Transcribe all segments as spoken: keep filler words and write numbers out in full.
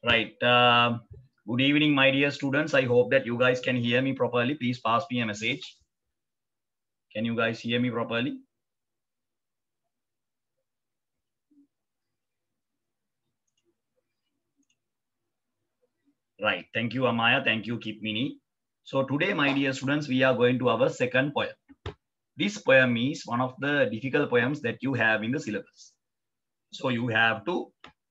Right. Um good evening, my dear students. I hope that you guys can hear me properly. Please pass me a message. Can you guys hear me properly? Right. Thank you, Amaya. Thank you, Kipmini. So today, my dear students, we are going to our second poem. This poem is one of the difficult poems that you have in the syllabus. So you have to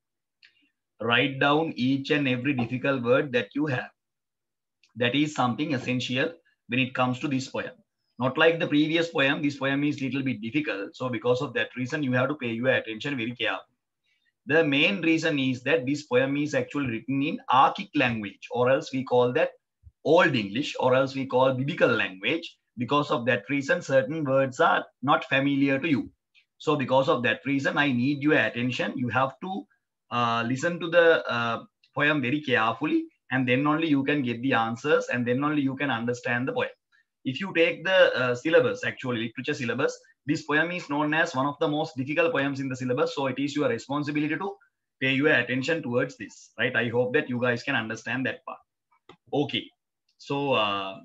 write down each and every difficult word that you have. That is something essential when it comes to this poem. Not like the previous poem, this poem is little bit difficult. So because of that reason, you have to pay your attention very carefully. The main reason is that this poem is actually written in Archaic language, or else we call that Old English, or else we call biblical language. Because of that reason, certain words are not familiar to you. So because of that reason, I need your attention. You have to uh, listen to the uh, poem very carefully, and then only you can get the answers, and then only you can understand the poem. If you take the uh, syllabus, actually literature syllabus, this poem is known as one of the most difficult poems in the syllabus. So it is your responsibility to pay your attention towards this, right? I hope that you guys can understand that part. Okay. So uh,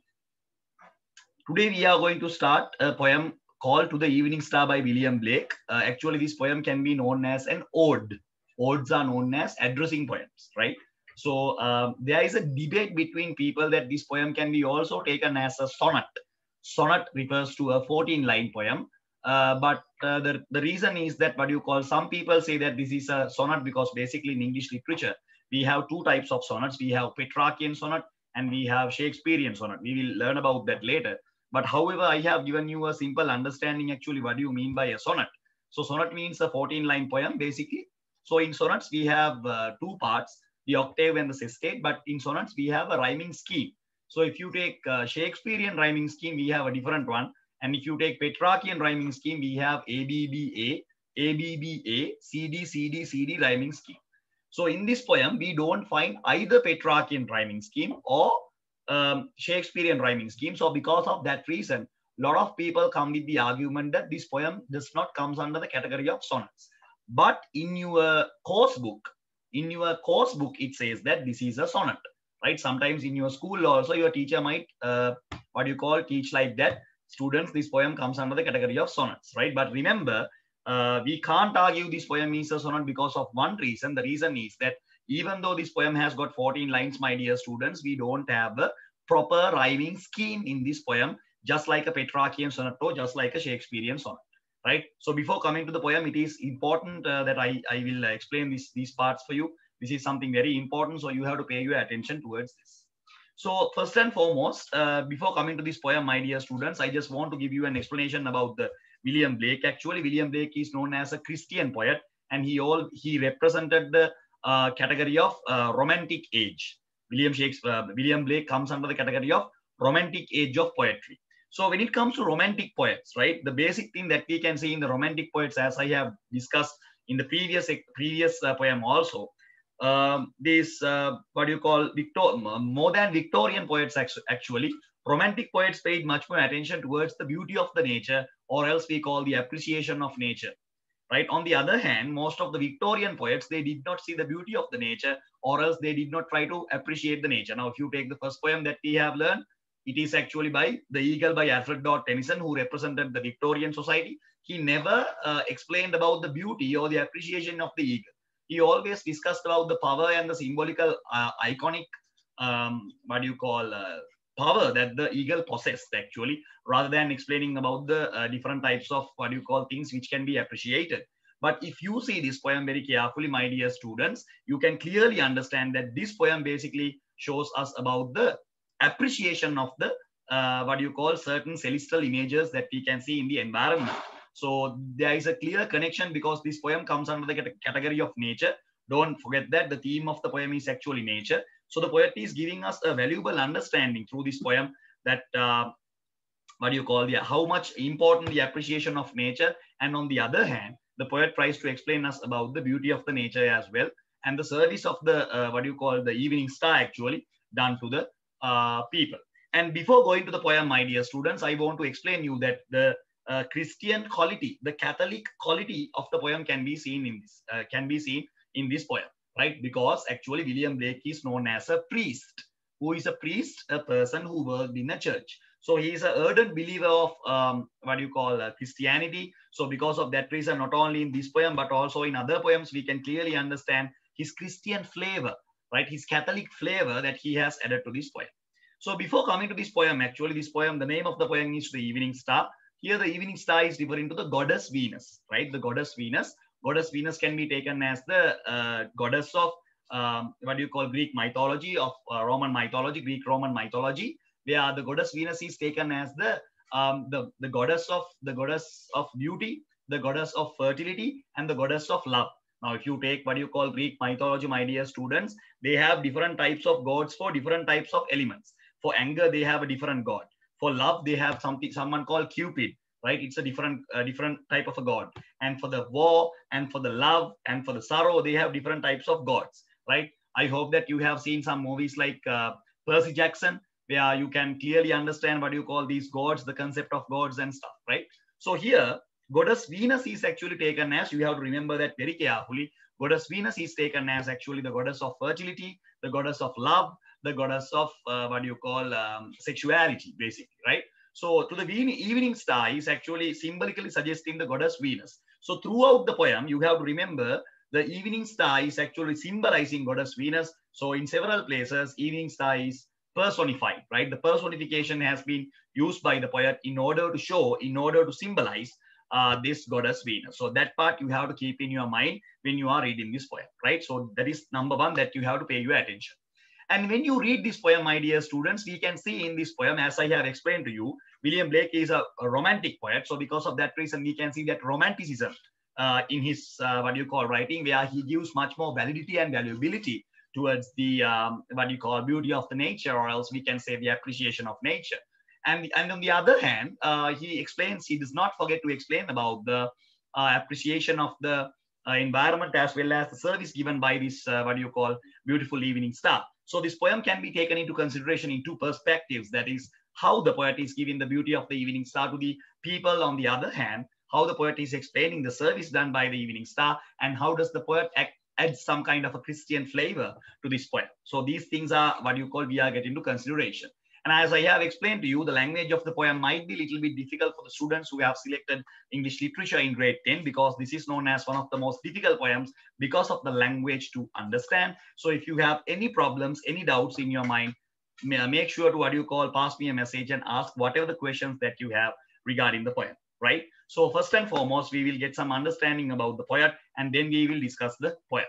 today we are going to start a poem called To the Evening Star by William Blake. Uh, actually, this poem can be known as an ode. Odes are known as addressing poems, right? So uh, there is a debate between people that this poem can be also taken as a sonnet. Sonnet refers to a fourteen line poem. Uh, but uh, the, the reason is that what you call, some people say that this is a sonnet because basically in English literature, we have two types of sonnets. We have Petrarchian sonnet and we have Shakespearean sonnet. We will learn about that later. But however, I have given you a simple understanding actually what do you mean by a sonnet. So sonnet means a fourteen line poem basically. So in sonnets, we have uh, two parts, the octave and the sestet, but in sonnets, we have a rhyming scheme. So if you take uh, Shakespearean rhyming scheme, we have a different one. And if you take Petrarchian rhyming scheme, we have A B B A, A B B A, C D C D C D rhyming scheme. So in this poem, we don't find either Petrarchian rhyming scheme or um, Shakespearean rhyming scheme. So because of that reason, a lot of people come with the argument that this poem does not comes under the category of sonnets. But in your course book, in your course book, it says that this is a sonnet, right? Sometimes in your school also, your teacher might, uh, what you call, teach like that. Students, this poem comes under the category of sonnets, right? But remember, uh, we can't argue this poem is a sonnet because of one reason. The reason is that even though this poem has got fourteen lines, my dear students, we don't have a proper rhyming scheme in this poem, just like a Petrarchian sonnet or just like a Shakespearean sonnet, right? So before coming to the poem, it is important uh, that I, I will explain this, these parts for you. This is something very important, so you have to pay your attention towards this. So first and foremost, uh, before coming to this poem, my dear students, I just want to give you an explanation about the William Blake. Actually, William Blake is known as a Christian poet, and he all he represented the uh, category of uh, Romantic age. William Shakespeare, uh, William Blake comes under the category of Romantic age of poetry. So when it comes to Romantic poets, right, the basic thing that we can see in the Romantic poets, as I have discussed in the previous previous uh, poem also, um, this uh, what do you call Victor, more than Victorian poets actually, Romantic poets paid much more attention towards the beauty of the nature, or else we call the appreciation of nature, right? On the other hand, most of the Victorian poets, they did not see the beauty of the nature, or else they did not try to appreciate the nature. Now, if you take the first poem that we have learned, it is actually by The Eagle by Alfred Tennyson, who represented the Victorian society. He never uh, explained about the beauty or the appreciation of the eagle. He always discussed about the power and the symbolical, uh, iconic, um, what do you call, uh, power that the eagle possessed actually, rather than explaining about the uh, different types of, what do you call, things which can be appreciated. But if you see this poem very carefully, my dear students, you can clearly understand that this poem basically shows us about the appreciation of the, uh, what do you call, certain celestial images that we can see in the environment. So there is a clear connection because this poem comes under the category of nature. Don't forget that the theme of the poem is actually nature. So the poet is giving us a valuable understanding through this poem that uh, what do you call, the how much important the appreciation of nature. And on the other hand, the poet tries to explain us about the beauty of the nature as well, and the service of the uh, what do you call, the evening star actually done to the uh, people. And before going to the poem, my dear students, I want to explain you that the uh, Christian quality, the Catholic quality of the poem can be seen in this, uh, can be seen in this poem, right? Because actually William Blake is known as a priest. Who is a priest? A person who worked in a church. So he is an ardent believer of um, what do you call uh, Christianity. So because of that reason, not only in this poem, but also in other poems, we can clearly understand his Christian flavor, right? His Catholic flavor that he has added to this poem. So before coming to this poem, actually this poem, the name of the poem is The Evening Star. Here the evening star is referring to the goddess Venus, right? The goddess Venus. Goddess Venus can be taken as the uh, goddess of um, what do you call Greek mythology, of uh, Roman mythology, Greek Roman mythology. Where the goddess Venus is taken as the um, the the goddess of the goddess of beauty, the goddess of fertility, and the goddess of love. Now, if you take what you call Greek mythology, my dear students, they have different types of gods for different types of elements. For anger, they have a different god. For love, they have something someone called Cupid, right? It's a different uh, different type of a god. And for the war, and for the love, and for the sorrow, they have different types of gods, right? I hope that you have seen some movies like uh, Percy Jackson, where you can clearly understand what you call these gods, the concept of gods and stuff, right? So here, goddess Venus is actually taken as, you have to remember that very carefully, goddess Venus is taken as actually the goddess of fertility, the goddess of love, the goddess of uh, what you call um, sexuality, basically, right? So to the evening star is actually symbolically suggesting the goddess Venus. So throughout the poem, you have to remember the evening star is actually symbolizing goddess Venus. So in several places, evening star is personified, right? The personification has been used by the poet in order to show, in order to symbolize uh, this goddess Venus. So that part you have to keep in your mind when you are reading this poem, right? So that is number one that you have to pay your attention. And when you read this poem, my dear students, we can see in this poem, as I have explained to you, William Blake is a, a romantic poet. So because of that reason, we can see that romanticism uh, in his, uh, what you call writing, where he gives much more validity and valuability towards the, um, what you call beauty of the nature, or else we can say the appreciation of nature. And, and on the other hand, uh, he explains, he does not forget to explain about the uh, appreciation of the uh, environment, as well as the service given by this, uh, what you call beautiful evening star. So this poem can be taken into consideration in two perspectives. That is, how the poet is giving the beauty of the evening star to the people. On the other hand, how the poet is explaining the service done by the evening star, and how does the poet act, add some kind of a Christian flavor to this poem. So these things are what you call we are getting into consideration. And as I have explained to you, the language of the poem might be a little bit difficult for the students who have selected English literature in grade ten, because this is known as one of the most difficult poems because of the language to understand. So if you have any problems, any doubts in your mind, make sure to what you call pass me a message and ask whatever the questions that you have regarding the poem, right? So first and foremost, we will get some understanding about the poet, and then we will discuss the poem.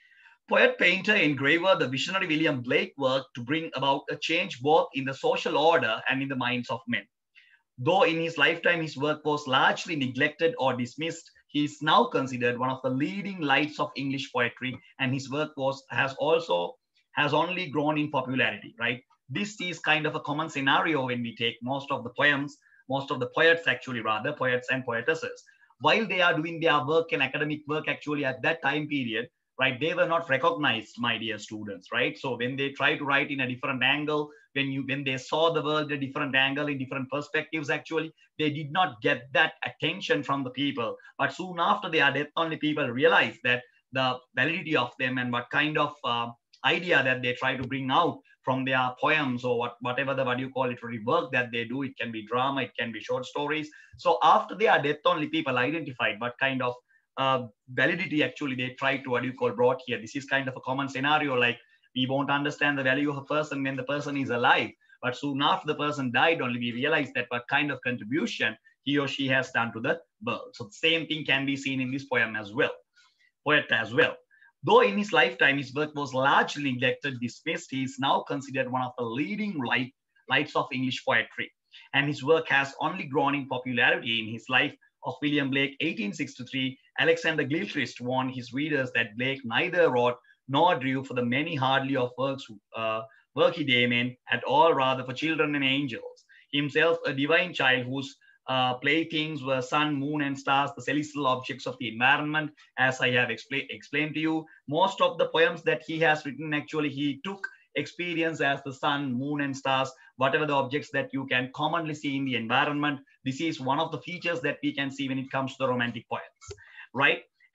Poet, painter, engraver, the visionary William Blake worked to bring about a change both in the social order and in the minds of men. Though in his lifetime his work was largely neglected or dismissed, he is now considered one of the leading lights of English poetry, and his work was has also has only grown in popularity, right? This is kind of a common scenario when we take most of the poems, most of the poets actually, rather, poets and poetesses. While they are doing their work and academic work actually at that time period, right, they were not recognized, my dear students, right? So when they try to write in a different angle, when you when they saw the world a different angle, in different perspectives, actually, they did not get that attention from the people. But soon after their death, only people realized that the validity of them and what kind of uh, idea that they try to bring out from their poems, or what, whatever the, what you call literary work that they do. It can be drama, it can be short stories. So after their death, only people identified what kind of uh, validity actually they try to, what you call, brought here. This is kind of a common scenario, like we won't understand the value of a person when the person is alive, but soon after the person died, only we realize that what kind of contribution he or she has done to the world. So the same thing can be seen in this poem as well, poet as well. Though in his lifetime his work was largely neglected, dismissed, he is now considered one of the leading light, lights of English poetry. And his work has only grown in popularity. In his life of William Blake, eighteen sixty-three, Alexander Gilchrist warned his readers that Blake neither wrote nor drew for the many hardly of works, uh, work he daemen at all, rather for children and angels. Himself a divine child whose uh, playthings were sun, moon, and stars, the celestial objects of the environment, as I have expla explained to you. Most of the poems that he has written, actually, he took experience as the sun, moon, and stars, whatever the objects that you can commonly see in the environment. This is one of the features that we can see when it comes to the romantic poets, right?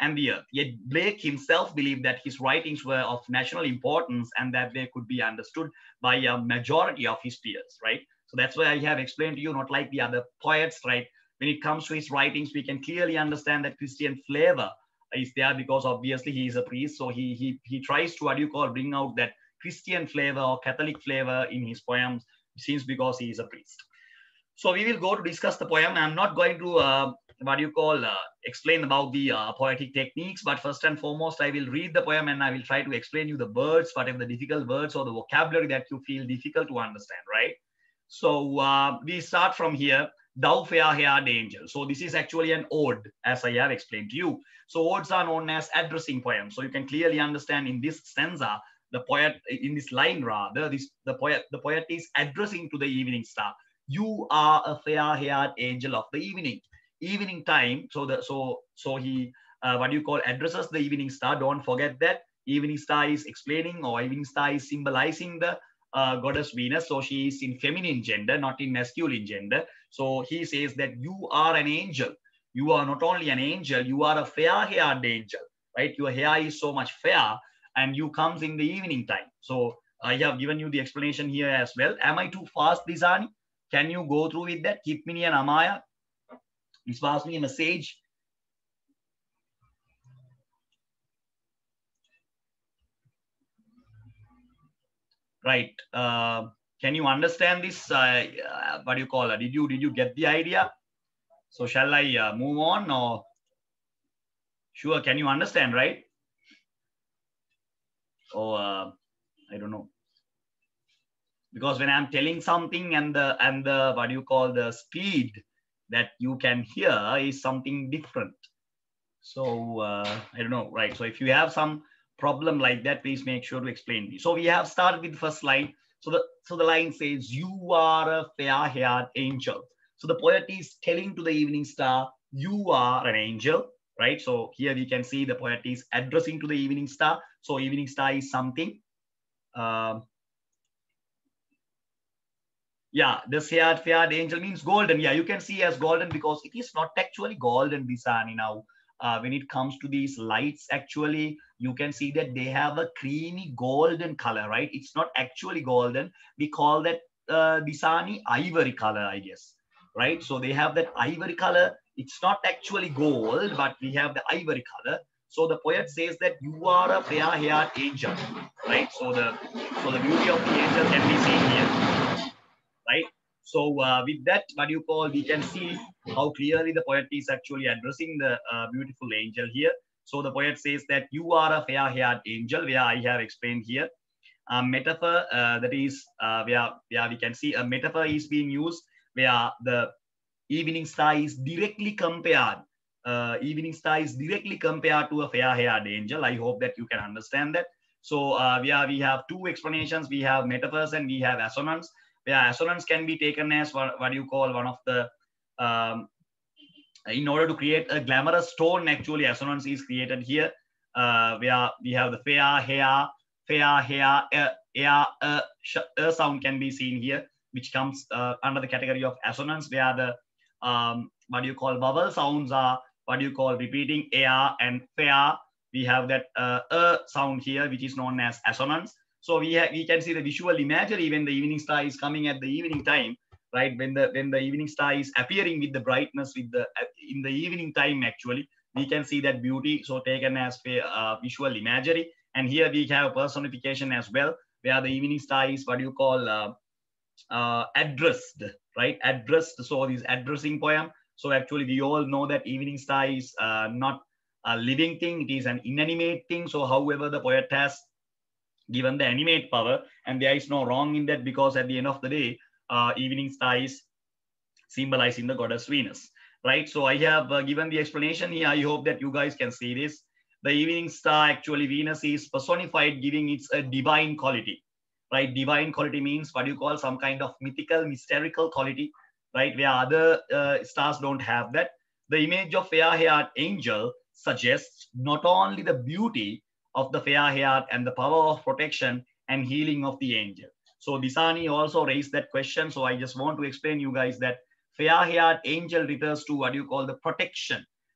and the earth. Yet Blake himself believed that his writings were of national importance and that they could be understood by a majority of his peers, right? So that's why I have explained to you, not like the other poets, right? When it comes to his writings, we can clearly understand that Christian flavor is there because obviously he is a priest. So he, he, he tries to, what do you call, bring out that Christian flavor or Catholic flavor in his poems, since because he is a priest. So we will go to discuss the poem. I'm not going to, uh, what do you call, uh, explain about the uh, poetic techniques, but first and foremost, I will read the poem and I will try to explain you the words, whatever the difficult words or the vocabulary that you feel difficult to understand, right? So uh, we start from here. Thou fair-haired angel. So this is actually an ode, as I have explained to you. So odes are known as addressing poems. So you can clearly understand in this stanza, the poet, in this line rather, this the poet, the poet is addressing to the evening star. You are a fair-haired angel of the evening. Evening time. So the so so he uh, what do you call addresses the evening star. Don't forget that evening star is explaining or evening star is symbolizing the uh, goddess Venus. So she is in feminine gender, not in masculine gender. So he says that you are an angel. You are not only an angel, you are a fair-haired angel, right? Your hair is so much fair and you comes in the evening time. So I have given you the explanation here as well. Am I too fast, Disani? Can you go through with that? Kipmini and Amaya, please pass me a message. Right. Uh, can you understand this? Uh, uh, what do you call it? Did you did you get the idea? So shall I uh, move on or? Sure. Can you understand, right? Or uh, I don't know. Because when I'm telling something and the and the what do you call the speed that you can hear is something different. So uh, I don't know, right? So if you have some problem like that, please make sure to explain me. So we have started with the first line. So the so the line says, "You are a fair-haired angel." So the poet is telling to the evening star, "You are an angel." Right. So here we can see the poet is addressing to the evening star. So evening star is something. Um, yeah, this here fair angel means golden. Yeah, you can see as golden because it is not actually golden, Disani. Now, uh, when it comes to these lights, actually, you can see that they have a creamy golden color, right? It's not actually golden. We call that uh, Disani ivory color, I guess, right? So they have that ivory color. It's not actually gold, but we have the ivory color. So the poet says that you are a fair-haired angel, right? So the so the beauty of the angel can be seen here, right? So uh, with that, what you call, we can see how clearly the poet is actually addressing the uh, beautiful angel here. So the poet says that you are a fair-haired angel, where I have explained here. A metaphor uh, that is uh, where, where we can see a metaphor is being used where the evening star is directly compared. Uh, evening star is directly compared to a fair-haired angel. I hope that you can understand that. So uh, where we have two explanations. We have metaphors and we have assonance. Where assonance can be taken as what, what you call one of the, um, in order to create a glamorous tone, actually assonance is created here, uh, where we have the fair hair, fair hair, uh, air, uh, uh, sound can be seen here, which comes uh, under the category of assonance, where the, um, what do you call, vowel sounds are, what do you call, repeating air and fair. We have that uh, uh sound here, which is known as assonance. So we, we can see the visual imagery when the evening star is coming at the evening time, right? When the when the evening star is appearing with the brightness with the in the evening time, actually, we can see that beauty. So taken as uh, visual imagery. And here we have personification as well, where the evening star is what you call uh, uh, addressed, right? Addressed. So this addressing poem. So actually, we all know that evening star is uh, not a living thing; it is an inanimate thing. So, however, the poet has given the animate power, and there is no wrong in that, because at the end of the day, uh, evening star is symbolizing the goddess Venus, right? So I have uh, given the explanation here. I hope that you guys can see this. The evening star, actually Venus is personified, giving its a divine quality, right? Divine quality means what you call some kind of mythical, mysterical quality, right? Where other uh, stars don't have that. The image of fair-haired angel suggests not only the beauty of the fair-haired and the power of protection and healing of the angel. So Disani also raised that question. So I just want to explain you guys that fair-haired angel refers to what you call the protection,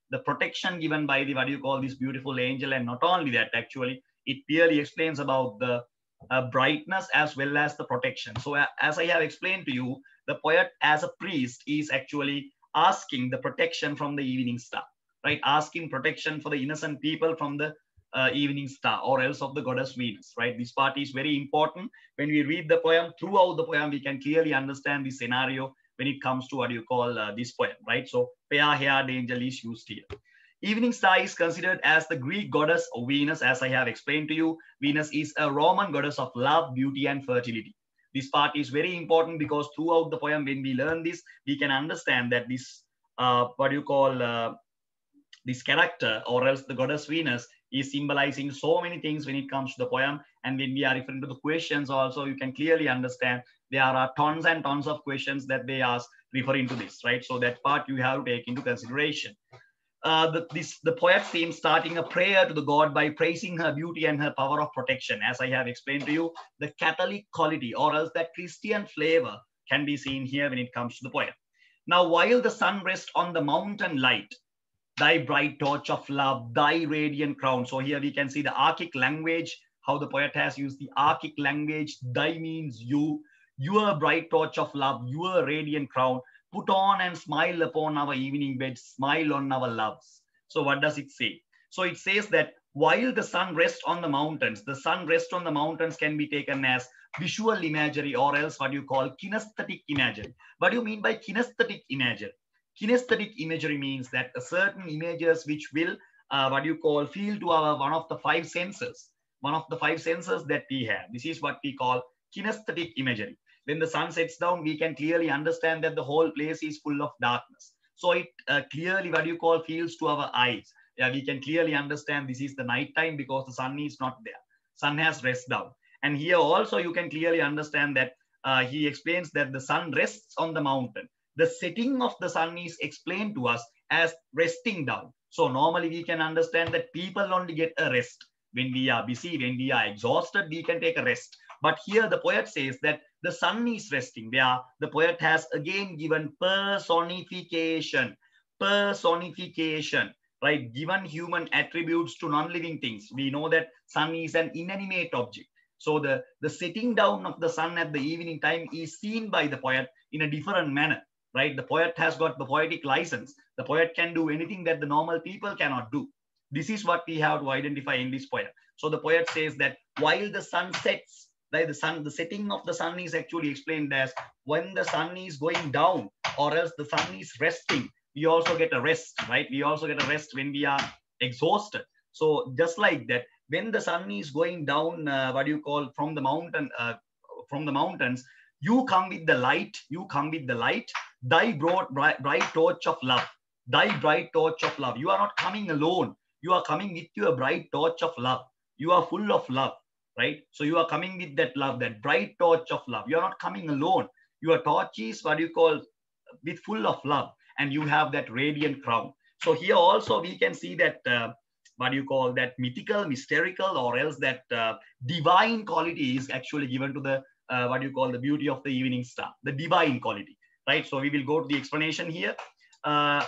the protection given by the, what do you call, this beautiful angel. And not only that, actually, it clearly explains about the uh, brightness as well as the protection. So uh, as I have explained to you, the poet as a priest is actually asking the protection from the evening star, right? Asking protection for the innocent people from the uh, evening star, or else of the goddess Venus, right? This part is very important. When we read the poem, throughout the poem, we can clearly understand the scenario when it comes to what you call uh, this poem, right? So fair haired angel is used here. Evening star is considered as the Greek goddess of Venus, as I have explained to you. Venus is a Roman goddess of love, beauty, and fertility. This part is very important because throughout the poem, when we learn this, we can understand that this, uh, what you call, uh, this character, or else the goddess Venus, is symbolizing so many things when it comes to the poem. And when we are referring to the questions also, you can clearly understand there are tons and tons of questions that they ask referring to this, right? So that part you have to take into consideration. Uh, the, this, the poet seems starting a prayer to the god by praising her beauty and her power of protection. As I have explained to you, the Catholic quality, or else that Christian flavor, can be seen here when it comes to the poem. Now, while the sun rests on the mountain light, thy bright torch of love, thy radiant crown. So here we can see the archaic language, how the poet has used the archaic language. Thy means you, your bright torch of love, your radiant crown, put on and smile upon our evening bed, smile on our loves. So what does it say? So it says that while the sun rests on the mountains, the sun rests on the mountains can be taken as visual imagery, or else what you call kinesthetic imagery. What do you mean by kinesthetic imagery? Kinesthetic imagery means that a certain images which will, uh, what you call, feel to our one of the five senses, one of the five senses that we have. This is what we call kinesthetic imagery. When the sun sets down, we can clearly understand that the whole place is full of darkness. So it uh, clearly, what you call, feels to our eyes. Yeah, we can clearly understand this is the night time because the sun is not there. Sun has rest down. And here also you can clearly understand that uh, he explains that the sun rests on the mountain. The setting of the sun is explained to us as resting down. So normally we can understand that people only get a rest. When we are busy, when we are exhausted, we can take a rest. But here the poet says that the sun is resting. Where the poet has again given personification, personification, right? Given human attributes to non-living things. We know that sun is an inanimate object. So the, the sitting down of the sun at the evening time is seen by the poet in a different manner, right? The poet has got the poetic license. The poet can do anything that the normal people cannot do. This is what we have to identify in this poem. So the poet says that while the sun sets, right, the sun, the setting of the sun is actually explained as when the sun is going down, or else the sun is resting. We also get a rest, right? We also get a rest when we are exhausted. So just like that, when the sun is going down, uh, what do you call, from the mountain, uh, from the mountains, you come with the light, you come with the light, thy broad, bright, bright torch of love, thy bright torch of love. You are not coming alone. You are coming with your bright torch of love. You are full of love, right? So you are coming with that love, that bright torch of love. You are not coming alone. Your torch is what you call with full of love, and you have that radiant crown. So here also we can see that uh, what you call that mythical, mysterical, or else that uh, divine quality is actually given to the uh, what you call the beauty of the evening star, the divine quality, right? So we will go to the explanation here. Uh,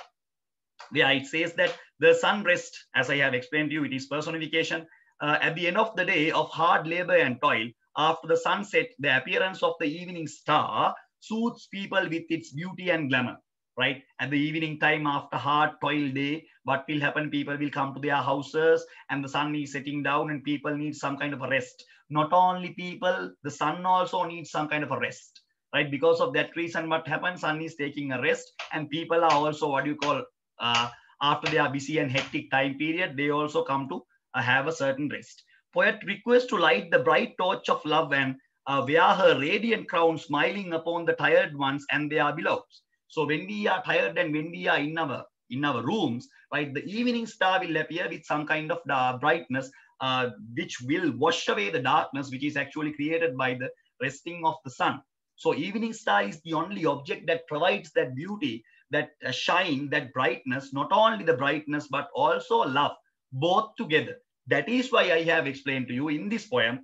yeah, it says that the sun rests, as I have explained to you, it is personification. Uh, at the end of the day of hard labor and toil, after the sunset, the appearance of the evening star soothes people with its beauty and glamour, right? At the evening time, after hard toil day, what will happen? People will come to their houses and the sun is setting down and people need some kind of a rest. Not only people, the sun also needs some kind of a rest, right? Because of that reason, what happens? Sun is taking a rest and people are also, what you call, uh, after they are busy and hectic time period, they also come to uh, have a certain rest. Poet requests to light the bright torch of love and uh, wear her radiant crown, smiling upon the tired ones and their beloveds. So when we are tired and when we are in our in our rooms, right, the evening star will appear with some kind of uh, brightness, uh, which will wash away the darkness, which is actually created by the resting of the sun. So evening star is the only object that provides that beauty, that uh, shine, that brightness, not only the brightness, but also love, both together. That is why I have explained to you in this poem,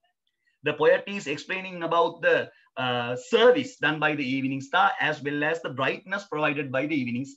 the poet is explaining about the uh, service done by the evening star as well as the brightness provided by the evening star.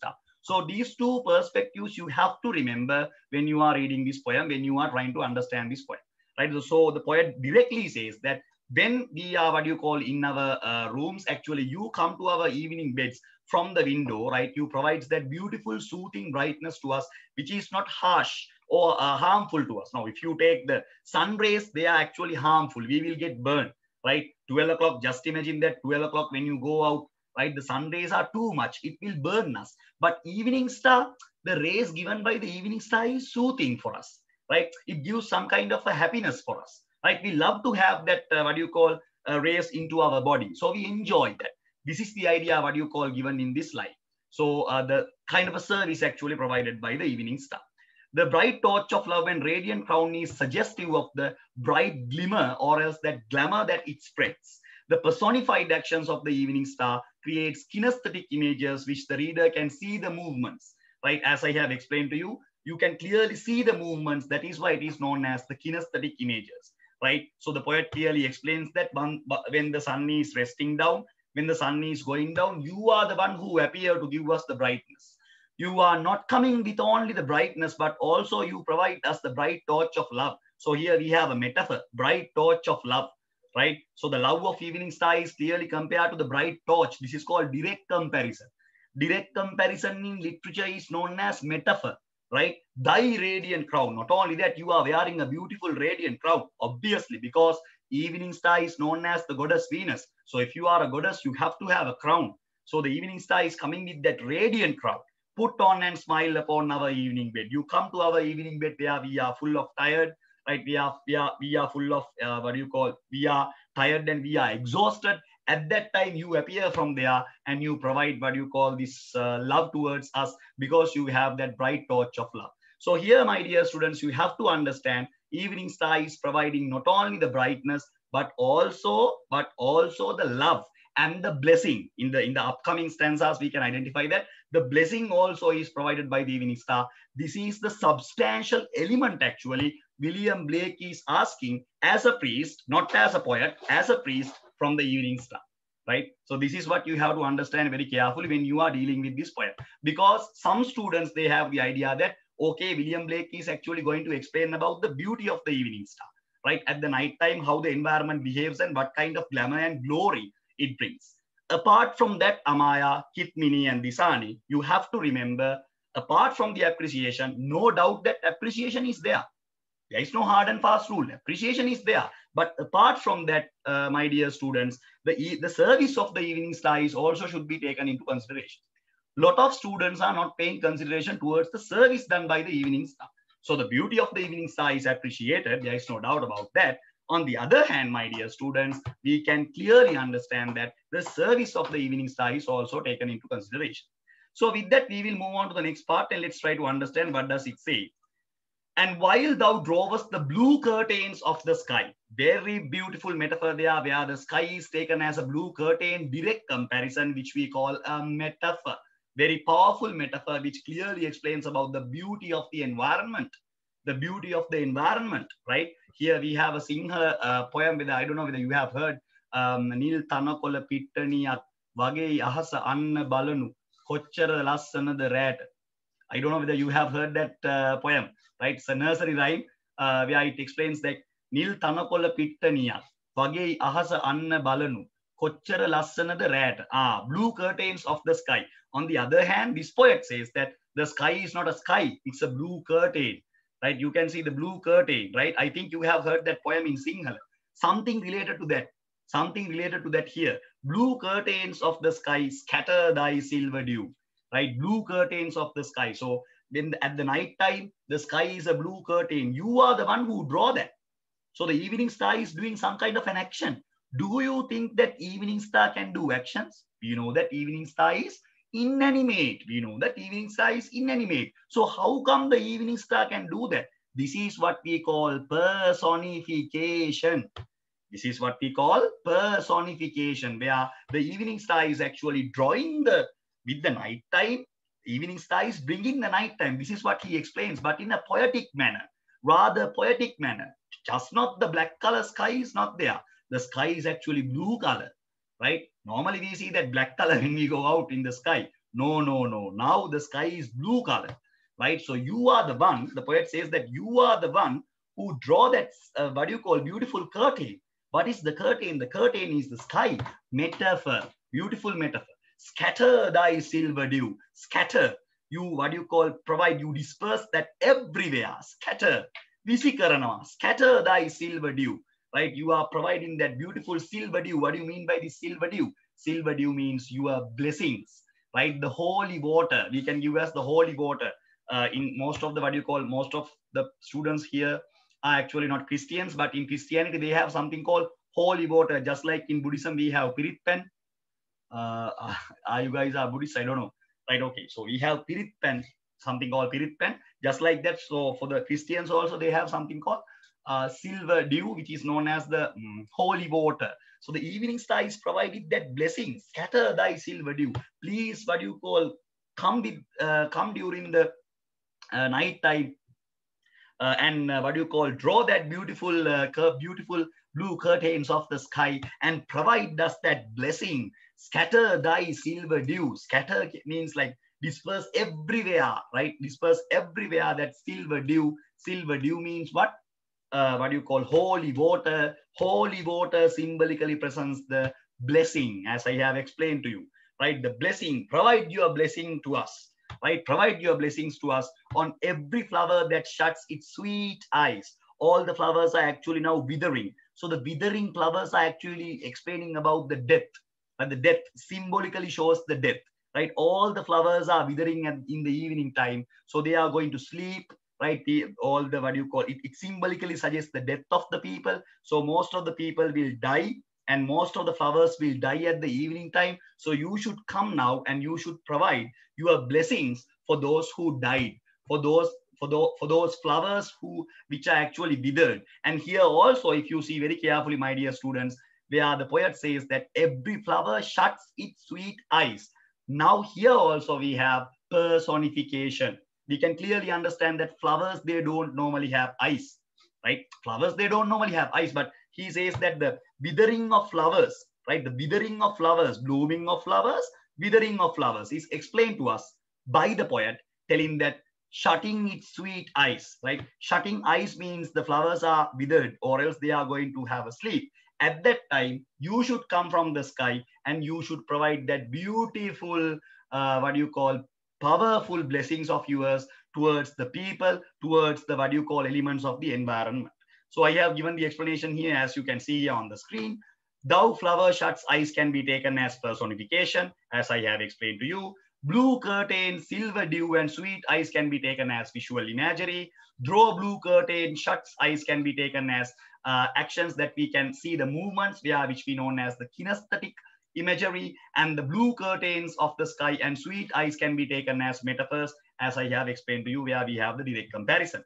So these two perspectives you have to remember when you are reading this poem, when you are trying to understand this poem, right? So the poet directly says that when we are, what you call, in our uh, rooms, actually you come to our evening beds from the window, right? You provides that beautiful soothing brightness to us, which is not harsh or uh, harmful to us. Now, if you take the sun rays, they are actually harmful. We will get burned, right? twelve o'clock, just imagine that twelve o'clock when you go out, right? The sun rays are too much. It will burn us. But evening star, the rays given by the evening star is soothing for us, right? It gives some kind of a happiness for us, right? We love to have that, uh, what you call, uh, rays into our body. So we enjoy that. This is the idea, what you call, given in this life. So uh, the kind of a service actually provided by the evening star. The bright torch of love and radiant crown is suggestive of the bright glimmer or else that glamour that it spreads. The personified actions of the evening star creates kinesthetic images which the reader can see the movements, right? As I have explained to you, you can clearly see the movements. That is why it is known as the kinesthetic images, right? So the poet clearly explains that when, when the sun is resting down, when the sun is going down, you are the one who appear to give us the brightness. You are not coming with only the brightness, but also you provide us the bright torch of love. So here we have a metaphor, bright torch of love, right? So the love of evening star is clearly compared to the bright torch. This is called direct comparison. Direct comparison in literature is known as metaphor, right? Thy radiant crown. Not only that, you are wearing a beautiful radiant crown, obviously, because evening star is known as the goddess Venus. So if you are a goddess, you have to have a crown. So the evening star is coming with that radiant crown. Put on and smile upon our evening bed. You come to our evening bed where we are full of tired, right? We are, we are, we are full of, uh, what do you call, we are tired and we are exhausted. At that time, you appear from there and you provide what you call this uh, love towards us because you have that bright torch of love. So here, my dear students, you have to understand evening star is providing not only the brightness, but also, but also the love and the blessing. In the, in the upcoming stanzas, we can identify that the blessing also is provided by the evening star. This is the substantial element actually William Blake is asking as a priest, not as a poet, as a priest from the evening star, right? So this is what you have to understand very carefully when you are dealing with this poem, because some students, they have the idea that, okay, William Blake is actually going to explain about the beauty of the evening star, right? At the night time, how the environment behaves and what kind of glamour and glory it brings. Apart from that, Amaya, Kitmini, and Disani, you have to remember, apart from the appreciation, no doubt that appreciation is there. There is no hard and fast rule. Appreciation is there. But apart from that, uh, my dear students, the, the service of the evening star is also should be taken into consideration. A lot of students are not paying consideration towards the service done by the evening star. So the beauty of the evening star is appreciated. There is no doubt about that. On the other hand, my dear students, we can clearly understand that the service of the evening star is also taken into consideration. So with that, we will move on to the next part and let's try to understand what does it say. And while thou drovest the blue curtains of the sky, very beautiful metaphor there, where the sky is taken as a blue curtain, direct comparison, which we call a metaphor. Very powerful metaphor, which clearly explains about the beauty of the environment. The beauty of the environment, right? Here we have a Singha uh, poem with, I don't know whether you have heard, um, Nil Tanakola Pittaniyak Wage Ahasa Anna Balanu Kochara Lassanada Rat. I don't know whether you have heard that uh, poem, right? It's a nursery rhyme uh, where it explains that Nil Tanakola Pittaniyak Wage Ahasa Anna Balanu Kochara Lassanada Rat. Ah, blue curtains of the sky. On the other hand, this poet says that the sky is not a sky, it's a blue curtain. Right, you can see the blue curtain, right? I think you have heard that poem in Sinhala. Something related to that, something related to that here. Blue curtains of the sky, scatter thy silver dew, right? Blue curtains of the sky. So then at the night time, the sky is a blue curtain. You are the one who draw that. So the evening star is doing some kind of an action. Do you think that evening star can do actions? You know that evening star is inanimate. We know that evening star is inanimate. So how come the evening star can do that? This is what we call personification. This is what we call personification, where the evening star is actually drawing the, with the night time, the evening star is bringing the night time. This is what he explains, but in a poetic manner, rather poetic manner. Just not the black color sky is not there. The sky is actually blue color, right? Normally we see that black color when we go out in the sky. No, no, no. Now the sky is blue color, right? So you are the one, the poet says that you are the one who draw that, uh, what do you call, beautiful curtain. What is the curtain? The curtain is the sky. Metaphor, beautiful metaphor. Scatter thy silver dew. Scatter. You, what do you call, provide, you disperse that everywhere. Scatter. Visikarana. Scatter thy silver dew. Right? You are providing that beautiful silver dew. What do you mean by this silver dew? Silver dew means your blessings, right? The holy water. We can give us the holy water. Uh, in most of the, what do you call, most of the students here are actually not Christians, but in Christianity, they have something called holy water. Just like in Buddhism, we have Piritpen. Uh, are you guys are Buddhists? I don't know. Right? Okay. So we have Piritpen, something called Piritpen. Just like that. So for the Christians also, they have something called uh, silver dew, which is known as the um, holy water. So the evening star is provided that blessing. Scatter thy silver dew. Please, what you call, come with, uh, come during the uh, night time. Uh, and uh, what do you call, draw that beautiful, uh, beautiful blue curtains of the sky and provide us that blessing. Scatter thy silver dew. Scatter means like disperse everywhere, right? Disperse everywhere that silver dew. Silver dew means what? Uh, what do you call, holy water. Holy water symbolically presents the blessing, as I have explained to you, right? The blessing, provide your blessing to us, right? Provide your blessings to us on every flower that shuts its sweet eyes. All the flowers are actually now withering. So the withering flowers are actually explaining about the death, and the death symbolically shows the death, right? All the flowers are withering in the evening time. So they are going to sleep, right? The, all the, what do you call it, it symbolically suggests the death of the people. So most of the people will die, and most of the flowers will die at the evening time. So you should come now and you should provide your blessings for those who died, for those for those for those flowers who which are actually withered. And here also, if you see very carefully, my dear students, where the poet says that every flower shuts its sweet eyes. Now here also we have personification. We can clearly understand that flowers, they don't normally have eyes, right? Flowers, they don't normally have eyes, but he says that the withering of flowers, right? The withering of flowers, blooming of flowers, withering of flowers is explained to us by the poet, telling that shutting its sweet eyes, right? Shutting eyes means the flowers are withered, or else they are going to have a sleep. At that time, you should come from the sky and you should provide that beautiful, uh, what do you call, powerful blessings of yours towards the people, towards the, what do you call, elements of the environment. So I have given the explanation here, as you can see here on the screen. Thou flower shuts eyes can be taken as personification, as I have explained to you. Blue curtain, silver dew, and sweet eyes can be taken as visual imagery. Draw blue curtain, shuts eyes can be taken as uh, actions that we can see the movements, via which we know as the kinesthetic imagery. And the blue curtains of the sky and sweet eyes can be taken as metaphors, as I have explained to you, where we have the direct comparison.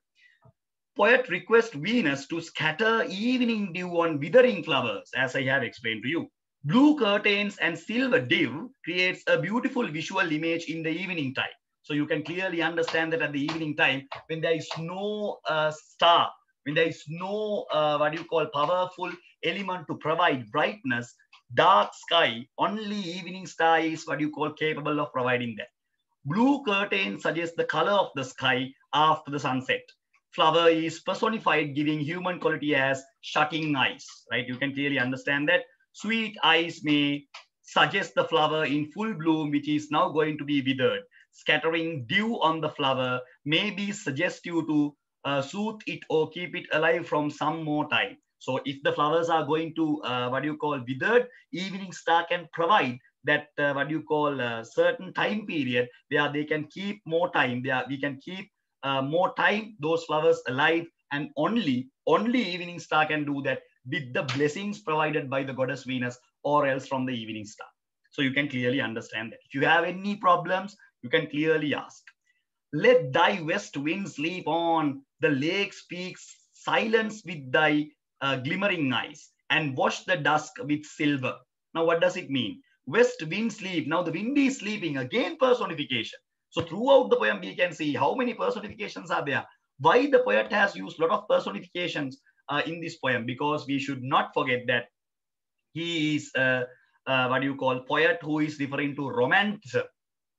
Poet requests Venus to scatter evening dew on withering flowers, as I have explained to you. Blue curtains and silver dew creates a beautiful visual image in the evening time. So you can clearly understand that at the evening time, when there is no uh, star, when there is no, uh, what do you call, powerful element to provide brightness, dark sky, only evening star is what you call capable of providing that. Blue curtain suggests the color of the sky after the sunset. Flower is personified, giving human quality as shutting eyes, right? You can clearly understand that. Sweet eyes may suggest the flower in full bloom, which is now going to be withered. Scattering dew on the flower may be suggestive to uh, soothe it or keep it alive from some more time. So if the flowers are going to, uh, what do you call, withered, evening star can provide that, uh, what do you call, a certain time period where they can keep more time, where we can keep uh, more time those flowers alive, and only, only evening star can do that with the blessings provided by the goddess Venus, or else from the evening star. So you can clearly understand that. If you have any problems, you can clearly ask. Let thy west wind sleep on the lake speaks silence with thy uh, glimmering eyes, and wash the dusk with silver. Now, what does it mean? West wind sleep. Now the wind is sleeping. Again, personification. So throughout the poem, we can see how many personifications are there. Why the poet has used a lot of personifications uh, in this poem? Because we should not forget that he is, uh, uh, what do you call, poet who is referring to romanticism.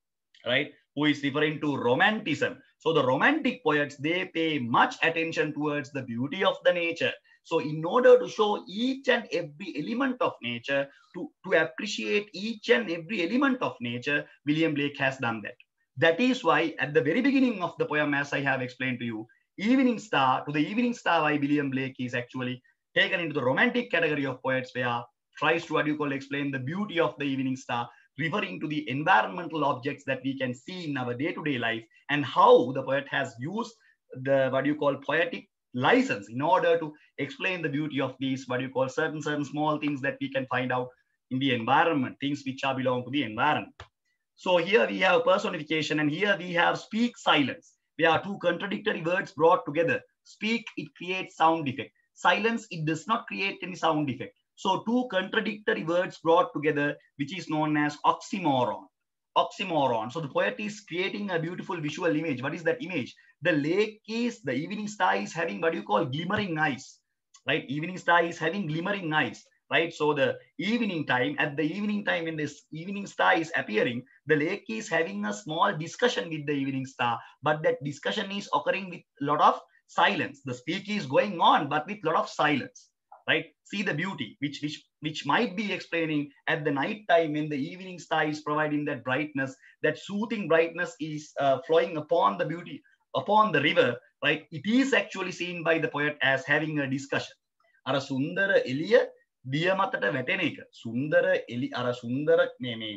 right? Who is referring to romanticism. So the romantic poets, they pay much attention towards the beauty of the nature. So in order to show each and every element of nature, to, to appreciate each and every element of nature, William Blake has done that. That is why at the very beginning of the poem, as I have explained to you, Evening Star, to the Evening Star by William Blake is actually taken into the romantic category of poets, where tries to, what you call, explain the beauty of the evening star, referring to the environmental objects that we can see in our day-to-day life, and how the poet has used the, what you call, poetic license in order to explain the beauty of these, what you call, certain certain small things that we can find out in the environment, things which are belong to the environment. So here we have personification, and here we have speak silence. There are two contradictory words brought together. Speak, it creates sound effect. Silence, it does not create any sound effect. So two contradictory words brought together, which is known as oxymoron. Oxymoron. So the poet is creating a beautiful visual image. What is that image? The lake is, the evening star is having what you call glimmering eyes, right? Evening star is having glimmering eyes, right? So the evening time, at the evening time when this evening star is appearing, the lake is having a small discussion with the evening star, but that discussion is occurring with a lot of silence. The speak is going on, but with a lot of silence, right? See the beauty, which, which, which might be explaining at the night time when the evening star is providing that brightness, that soothing brightness is uh, flowing upon the beauty, upon the river, right? It is actually seen by the poet as having a discussion. Ara sundara eliya diya matata වැටෙන එක. සුන්දර එලි අර සුන්දර මේ මේ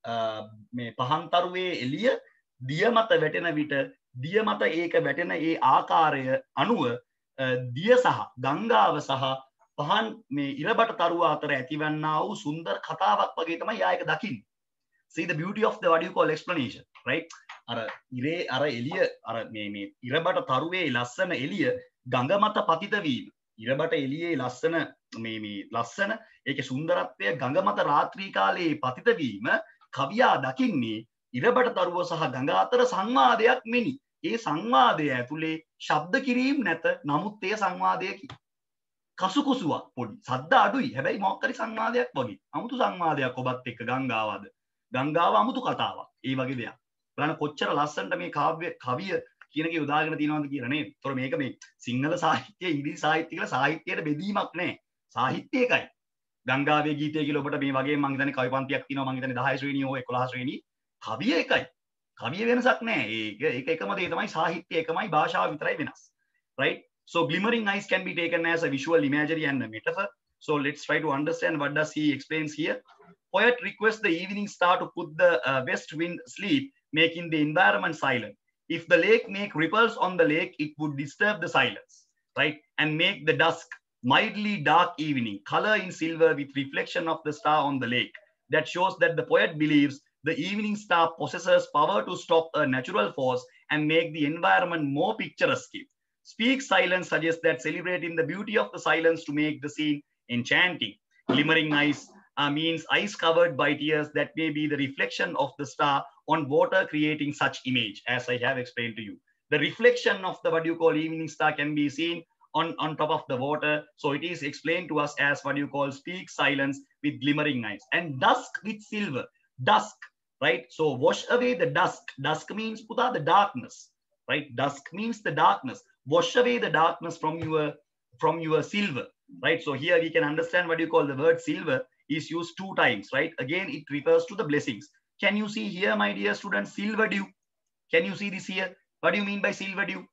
මේ පහන් තරුවේ එළිය දිය මත වැටෙන විට දිය මත ඒක වැටෙන ඒ ආකාරය අනුව දිය සහ ගංගාව සහ පහන් මේ ඉරබට තරුව අතර ඇතිවන්නා වූ සුන්දර කතාවක් වගේ තමයි යා එක දකින්නේ. See the beauty of the, what you call, explanation, right? අර ඉරේ අර එළිය අර මේ මේ ඉරබට තරුවේ ලස්සන එළිය ගඟ මත පතිත වීම. ඉරබට එළියේ ලස්සන මේ මේ ලස්සන ඒකේ සුන්දරත්වය ගඟ මත රාත්‍රී කාලයේ පතිත වීම කවියා දකින්නේ ඉරබට තරුව සහ ගඟ අතර සංවාදයක් මෙනි. ඒ සංවාදය ඇතුලේ ශබ්ද කිරීම නැත. නමුත් ඒ සංවාදයකි කසුකුසුවක් පොඩි සද්ද අඩුයි. හැබැයි මොකක් හරි සංවාදයක් වගේ. අමුතු සංවාදයක් ඔබත් එක්ක ගංගාවද. ගංගාව අමුතු කතාවක්. ඒ වගේ දෙයක්. බලන්න කොච්චර ලස්සනට මේ කාව්‍ය කවිය කියන එක යොදාගෙන තියෙනවද කියලා නේද? ඒතොර මේක මේ සිංහල සාහිත්‍ය, ඉංග්‍රීසි සාහිත්‍ය කියලා සාහිත්‍යයට බෙදීමක් නැහැ. සාහිත්‍ය එකයි. ගංගාවේ ගීතය කියලා ඔබට මේ වගේ මං හිතන්නේ කවි පන්තියක් තියෙනවා. මං හිතන්නේ දහය ශ්‍රේණිය හෝ එකොළහ ශ්‍රේණිය. කවිය එකයි. කවිය වෙනසක් නැහැ. ඒක ඒක එකම දේ තමයි. සාහිත්‍ය එකමයි, භාෂාව විතරයි වෙනස්. Right? So glimmering eyes can be taken as a visual imagery and a metaphor. So let's try to understand what does he explains here. Poet requests the evening star to put the uh, west wind sleep, making the environment silent. If the lake make ripples on the lake, it would disturb the silence, right? And make the dusk mildly dark evening, color in silver with reflection of the star on the lake. That shows that the poet believes the evening star possesses power to stop a natural force and make the environment more picturesque. Speak silence suggests that celebrating the beauty of the silence to make the scene enchanting. Glimmering eyes uh, means eyes covered by tears that may be the reflection of the star on water, creating such image, as I have explained to you. The reflection of the, what you call, evening star can be seen on, on top of the water. So it is explained to us as what you call speak silence with glimmering eyes. And dusk with silver. Dusk, right? So wash away the dusk. Dusk means puta, the darkness, right? Dusk means the darkness. Wash away the darkness from your, from your silver, right? So here we can understand what you call the word silver is used two times, right? Again, it refers to the blessings. Can you see here, my dear students, silver dew? Can you see this here? What do you mean by silver dew?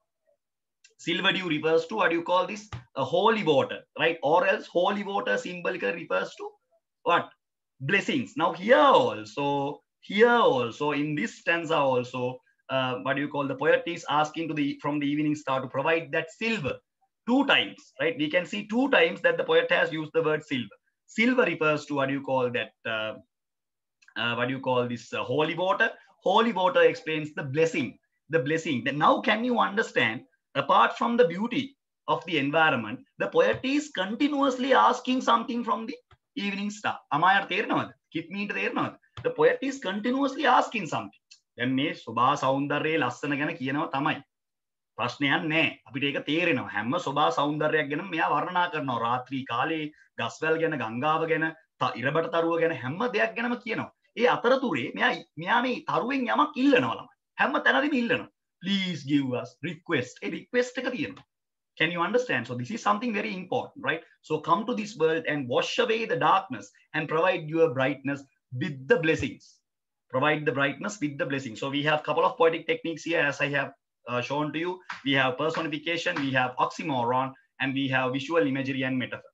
Silver dew refers to, what do you call this? A holy water, right? Or else holy water symbolically refers to what? Blessings. Now here also, here also, in this stanza also, uh, what do you call, the poet is asking to the from the evening star to provide that silver two times, right? We can see two times that the poet has used the word silver. Silver refers to, what do you call that? Uh, uh, what do you call this? Uh, holy water. Holy water explains the blessing, the blessing. That now can you understand? Apart from the beauty of the environment, the poet is continuously asking something from the evening star. Amaya තේරෙනවද? කිත්මීට තේරෙනවද? The poet is continuously asking something. දැන් මේ සෝභා සෞන්දර්යයේ ලස්සන ගැන කියනවා තමයි. ප්‍රශ්නයක් නැහැ. අපිට ඒක තේරෙනවා. හැම සෝභා සෞන්දර්යයක් ගැන මෙයා වර්ණනා කරනවා. රාත්‍රී කාලේ ගස්වැල් ගැන, ගංගාව ගැන, ඉරබට තරුව ගැන හැම දෙයක් ගැනම කියනවා. ඒ අතරතුරේ මෙයා මෙයා මේ තරුවෙන් යමක් ඉල්ලනවා ළමයි. හැම තැනදීම ඉල්ලනවා. Please give us request. A request එක තියෙනවා. Can you understand? So this is something very important, right? So come to this world and wash away the darkness and provide your brightness with the blessings. Provide the brightness with the blessings. So we have a couple of poetic techniques here, as I have uh, shown to you. We have personification, we have oxymoron, and we have visual imagery and metaphor.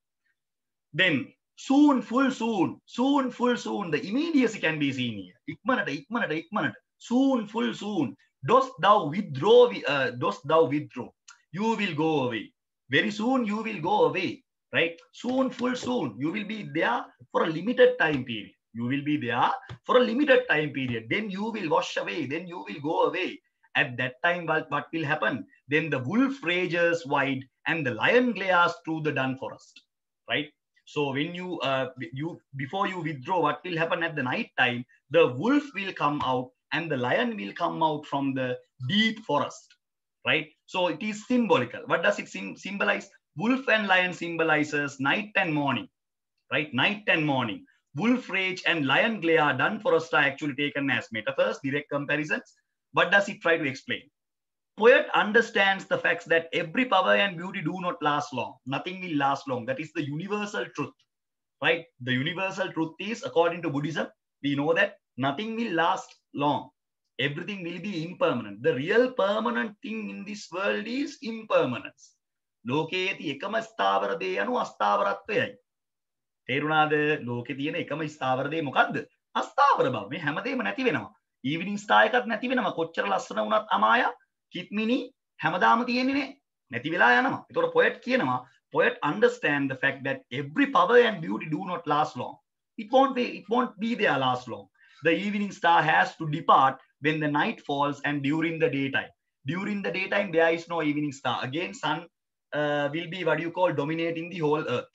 Then soon, full soon, soon, full soon, the immediacy can be seen here. Ikmanata, ikmanata, ikmanata. Soon, full soon. Dost thou withdraw, uh, dost thou withdraw. You will go away. Very soon you will go away, right? Soon, full soon. You will be there for a limited time period. You will be there for a limited time period. Then you will wash away. Then you will go away. At that time, what, what will happen? Then the wolf rages wide and the lion glares through the dun forest, right? So when you, uh, you before you withdraw, what will happen at the night time? The wolf will come out and the lion will come out from the deep forest, right? So it is symbolical. What does it symbolize? Wolf and lion symbolizes night and morning, right? Night and morning. Wolf rage and lion glare, dun forest are actually taken as metaphors, direct comparisons. What does it try to explain? Poet understands the facts that every power and beauty do not last long. Nothing will last long. That is the universal truth, right? The universal truth is, according to Buddhism, we know that nothing will last long. Everything will be impermanent. The real permanent thing in this world is impermanence. Loketi ekama ස්ථාවර දේ anu අස්ථාවරත්වයයි. තේරුණාද? ලෝකේ තියෙන එකම ස්ථාවර දේ මොකද්ද? අස්ථාවර බව. මේ හැමදේම නැති වෙනවා. ඊවිනිං ස්ටාර් එකක් නැති වෙනවා. කොච්චර ලස්සන වුණත් අමායා කිත්මිනි හැමදාම තියෙන්නේ නැහැ. නැති වෙලා යනවා. ඒතකොට poet කියනවා, poet understand the fact that every power and beauty do not last long. It won't be, it won't be there last long. The evening star has to depart when the night falls and during the daytime. During the daytime, there is no evening star. Again, sun uh, will be what you call dominating the whole earth,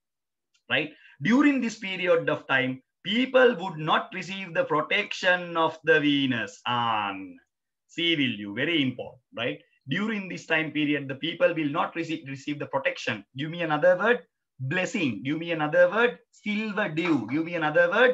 right? During this period of time, people would not receive the protection of the Venus. And see, will you, very important, right? During this time period, the people will not receive, receive the protection. Give me another word, blessing. Give me another word, silver dew. Give me another word,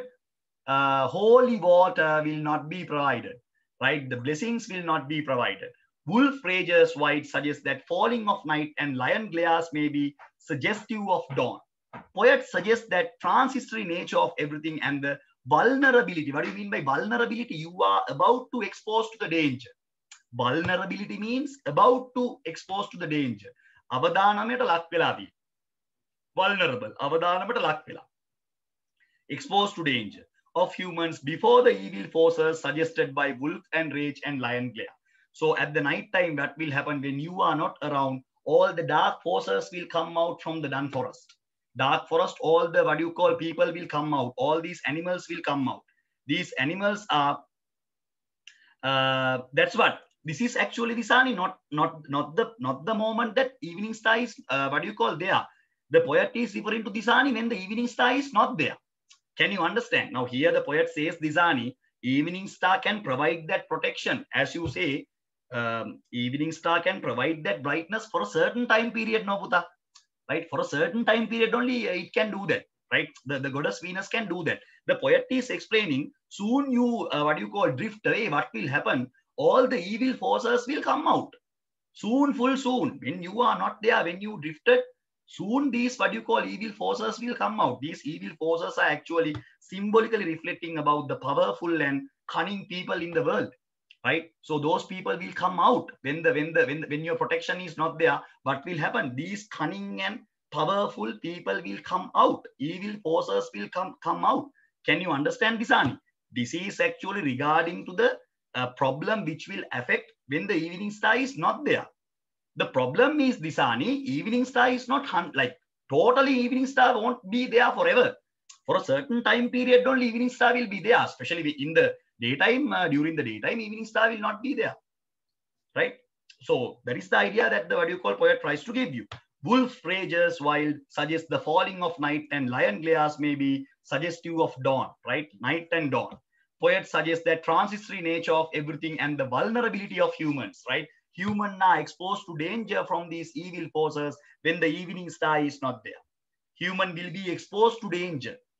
uh, holy water will not be provided, right? The blessings will not be provided. Wolf rages wide suggests that falling of night and lion glares may be suggestive of dawn. Poet suggests that transitory nature of everything and the vulnerability. What do you mean by vulnerability? You are about to expose to the danger. Vulnerability means about to expose to the danger. අවදානමයට ලක් වෙලා තියෙන. Vulnerable. අවදානමයට ලක් වෙලා. Exposed to danger of humans before the evil forces suggested by wolf and rage and lion glare. So at the night time, what will happen when you are not around? All the dark forces will come out from the dun forest. Dark forest, all the what you call people will come out. All these animals will come out. These animals are, uh, that's what. This is actually Disani, not, not, not, the, not the moment that evening star is, uh, what do you call there? The poet is referring to Disani when the evening star is not there. Can you understand? Now here the poet says Disani, evening star can provide that protection. As you say, um, evening star can provide that brightness for a certain time period, no Buddha, right? For a certain time period only, uh, it can do that, right? The, the goddess Venus can do that. The poet is explaining, soon you, uh, what you call drift away, what will happen? All the evil forces will come out. Soon, full soon. When you are not there, when you drifted, soon these what you call evil forces will come out. These evil forces are actually symbolically reflecting about the powerful and cunning people in the world, right? So those people will come out when the when the when, when your protection is not there. What will happen? These cunning and powerful people will come out. Evil forces will come come out. Can you understand this, Ani? This is actually regarding to the a problem which will affect when the evening star is not there. The problem is Disani, evening star is not like totally evening star won't be there forever. For a certain time period only evening star will be there, especially in the daytime, uh, during the daytime, evening star will not be there, right? So that is the idea that the what you call poet tries to give you. Wolf rages wild suggests the falling of night and lion glares may be suggestive of dawn, right? Night and dawn. Poet suggests that transitory nature of everything and the vulnerability of humans, right? Humans are exposed to danger from these evil forces when the evening star is not there. Human will be exposed to danger.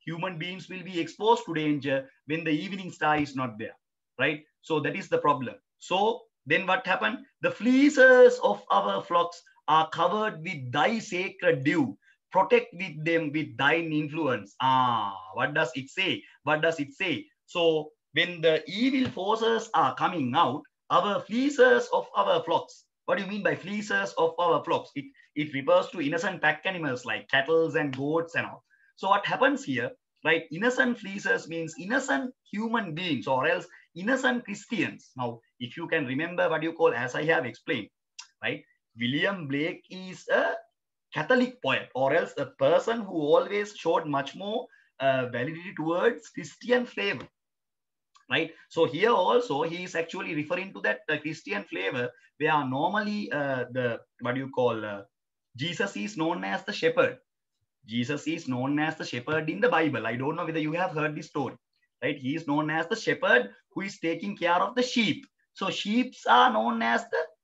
human beings will be exposed to danger when the evening star is not there, right? So that is the problem. So then what happened? The fleeces of our flocks are covered with thy sacred dew. Protect with them with thine influence. Ah, what does it say? What does it say? So when the evil forces are coming out, our fleeces of our flocks. What do you mean by fleeces of our flocks? It, it refers to innocent pack animals like cattle and goats and all. So what happens here, right? Innocent fleeces means innocent human beings or else innocent Christians. Now, if you can remember what you call, as I have explained, right? William Blake is a Catholic poet or else a person who always showed much more uh, validity towards Christian flavor. Right. So here also he is actually referring to that uh, Christian flavor where normally uh, the what do you call uh, Jesus is known as the shepherd. Jesus is known as the shepherd in the Bible. I don't know whether you have heard this story. Right. He is known as the shepherd who is taking care of the sheep. So sheep are known as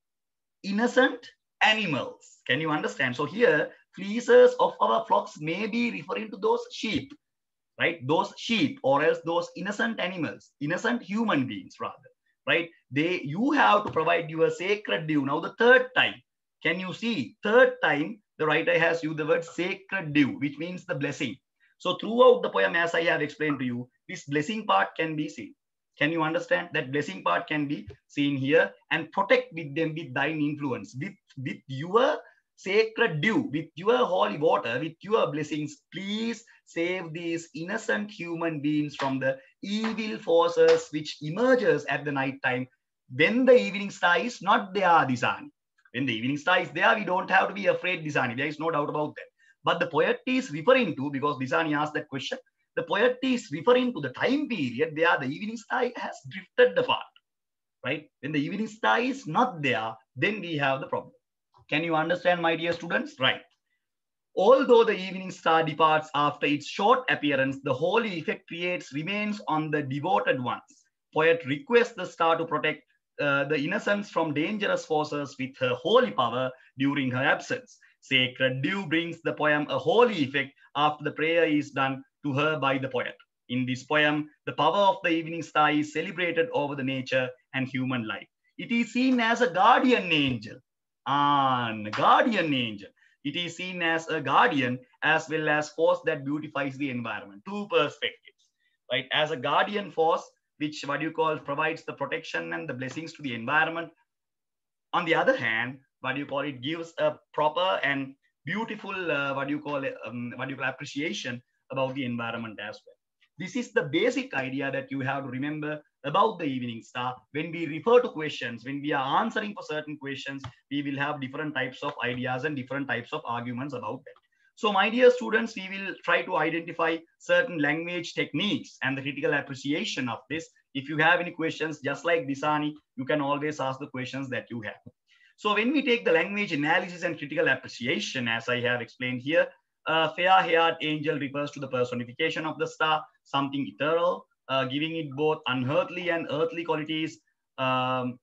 the innocent animals. Can you understand? So here fleeces of our flocks may be referring to those sheep. Right, those sheep or else those innocent animals, innocent human beings rather, right? They, you have to provide your sacred dew. Now the third time, can you see third time the writer has used the word sacred dew, which means the blessing. So throughout the poem, as I have explained to you, this blessing part can be seen. Can you understand? That blessing part can be seen here. And protect with them with thine influence, with with your sacred dew, with your holy water, with your blessings. Please save these innocent human beings from the evil forces which emerges at the night time when the evening star is not there, Disani. When the evening star is there, we don't have to be afraid, Disani. There is no doubt about that. But the poet is referring to, because Disani asked that question, the poet is referring to the time period where the evening star has drifted apart, right? When the evening star is not there, then we have the problem. Can you understand, my dear students? Right. Although the evening star departs after its short appearance, the holy effect creates remains on the devoted ones. Poet requests the star to protect uh, the innocents from dangerous forces with her holy power during her absence. Sacred dew brings the poem a holy effect after the prayer is done to her by the poet. In this poem, the power of the evening star is celebrated over the nature and human life. It is seen as a guardian angel. And guardian angel. It is seen as a guardian as well as force that beautifies the environment. Two perspectives, right? As a guardian force, which what you call provides the protection and the blessings to the environment. On the other hand, what you call it gives a proper and beautiful uh, what you call it, um, what you call appreciation about the environment as well. This is the basic idea that you have to remember about the evening star. When we refer to questions, when we are answering for certain questions, we will have different types of ideas and different types of arguments about that. So my dear students, we will try to identify certain language techniques and the critical appreciation of this. If you have any questions, just like Disani, you can always ask the questions that you have. So when we take the language analysis and critical appreciation, as I have explained here, uh, fair-haired angel refers to the personification of the star, something ethereal, uh, giving it both unearthly and earthly qualities. Um,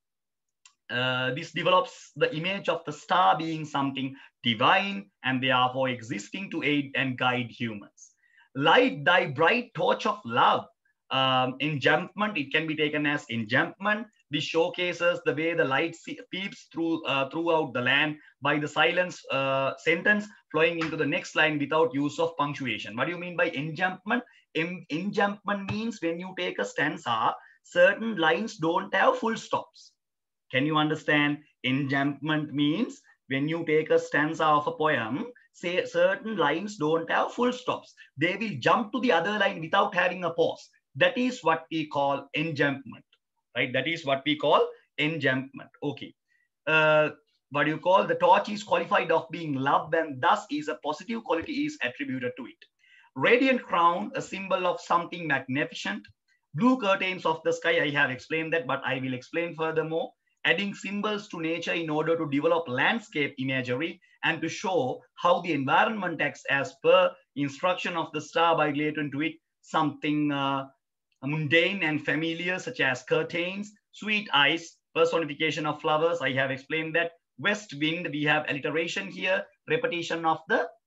uh, this develops the image of the star being something divine and therefore existing to aid and guide humans. Light thy bright torch of love. Um, enjambment, it can be taken as enjambment. This showcases the way the light peeps through uh, throughout the land by the silence uh, sentence flowing into the next line without use of punctuation. What do you mean by enjambment? En enjambment means when you take a stanza, certain lines don't have full stops. Can you understand? Enjambment means when you take a stanza of a poem, say certain lines don't have full stops. They will jump to the other line without having a pause. That is what we call enjambment, right? That is what we call enjambment. Okay. Uh, what do you call? The torch is qualified of being loved and thus is a positive quality is attributed to it. Radiant crown, a symbol of something magnificent. Blue curtains of the sky, I have explained that, but I will explain furthermore. Adding symbols to nature in order to develop landscape imagery and to show how the environment acts as per instruction of the star by relating to it something uh, mundane and familiar, such as curtains, sweet eyes, personification of flowers. I have explained that. West wind, we have alliteration here, repetition of the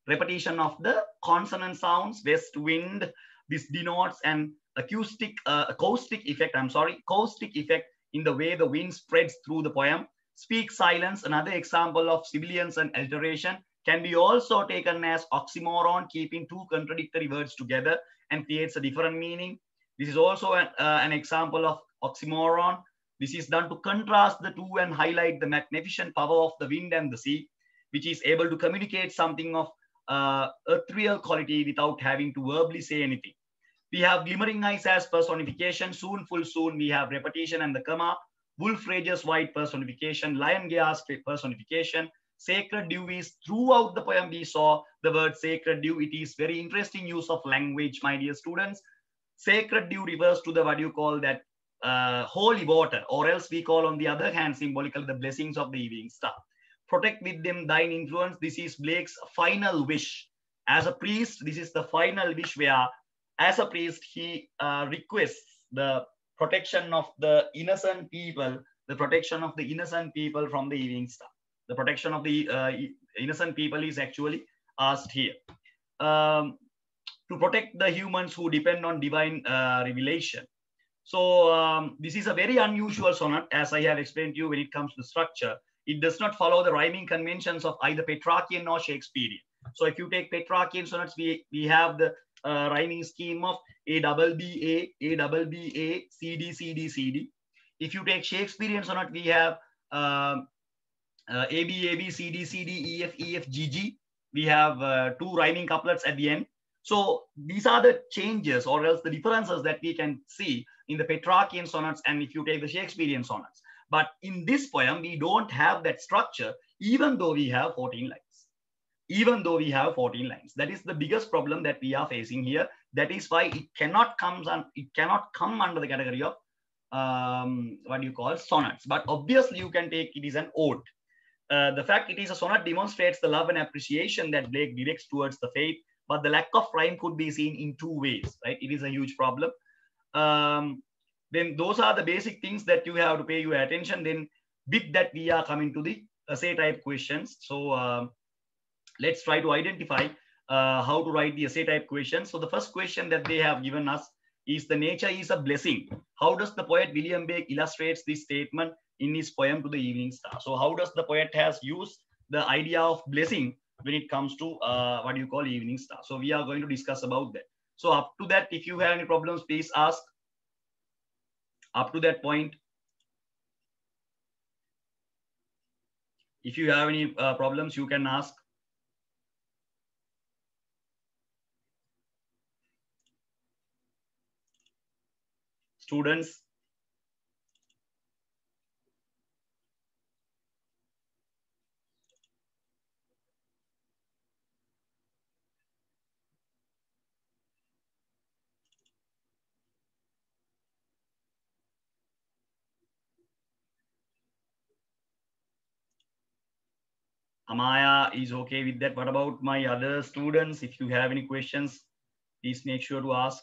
repetition of the consonant sounds, west wind. This denotes an acoustic, uh, acoustic effect, I'm sorry, acoustic effect in the way the wind spreads through the poem. Speak silence, another example of sibilance and alteration, can be also taken as oxymoron, keeping two contradictory words together and creates a different meaning. This is also an, uh, an example of oxymoron. This is done to contrast the two and highlight the magnificent power of the wind and the sea, which is able to communicate something of uh, ethereal quality without having to verbally say anything. We have glimmering eyes as personification, soon, full, soon. We have repetition and the comma. Wolf rages white personification, lion gas personification. Sacred dew is throughout the poem we saw the word sacred dew. It is very interesting use of language, my dear students. Sacred dew refers to the what you call that uh, holy water, or else we call on the other hand symbolically the blessings of the evening star. Protect with them thine influence. This is Blake's final wish. As a priest, this is the final wish where, as a priest, he uh, requests the protection of the innocent people, the protection of the innocent people from the evening star. The protection of the uh, innocent people is actually asked here. Um, to protect the humans who depend on divine uh, revelation. So um, this is a very unusual sonnet, as I have explained to you when it comes to structure. It does not follow the rhyming conventions of either Petrarchian or Shakespearean. So if you take Petrarchian sonnets, we, we have the uh, rhyming scheme of A double B A, A double B A, C D, C D, C D. If you take Shakespearean sonnet, we have uh, uh, A B, A B, C D, C D, E F, E F, G G. We have uh, two rhyming couplets at the end. So these are the changes or else the differences that we can see in the Petrarchian sonnets and if you take the Shakespearean sonnets. But in this poem, we don't have that structure, even though we have fourteen lines. Even though we have fourteen lines. That is the biggest problem that we are facing here. That is why it cannot comes on, it cannot come under the category of um, what do you call sonnets. But obviously you can take it is an ode. Uh, the fact it is a sonnet demonstrates the love and appreciation that Blake directs towards the faith, but the lack of rhyme could be seen in two ways, right? It is a huge problem. Um, then those are the basic things that you have to pay your attention. Then with that, we are coming to the essay type questions. So uh, let's try to identify uh, how to write the essay type questions. So the first question that they have given us is the nature is a blessing. How does the poet William Blake illustrates this statement in his poem To the Evening Star? So how does the poet has used the idea of blessing when it comes to uh, what you call Evening Star? So we are going to discuss about that. So up to that, if you have any problems, please ask. Up to that point, if you have any uh, problems, you can ask. Students. Amaya is okay with that. What about my other students? If you have any questions, please make sure to ask.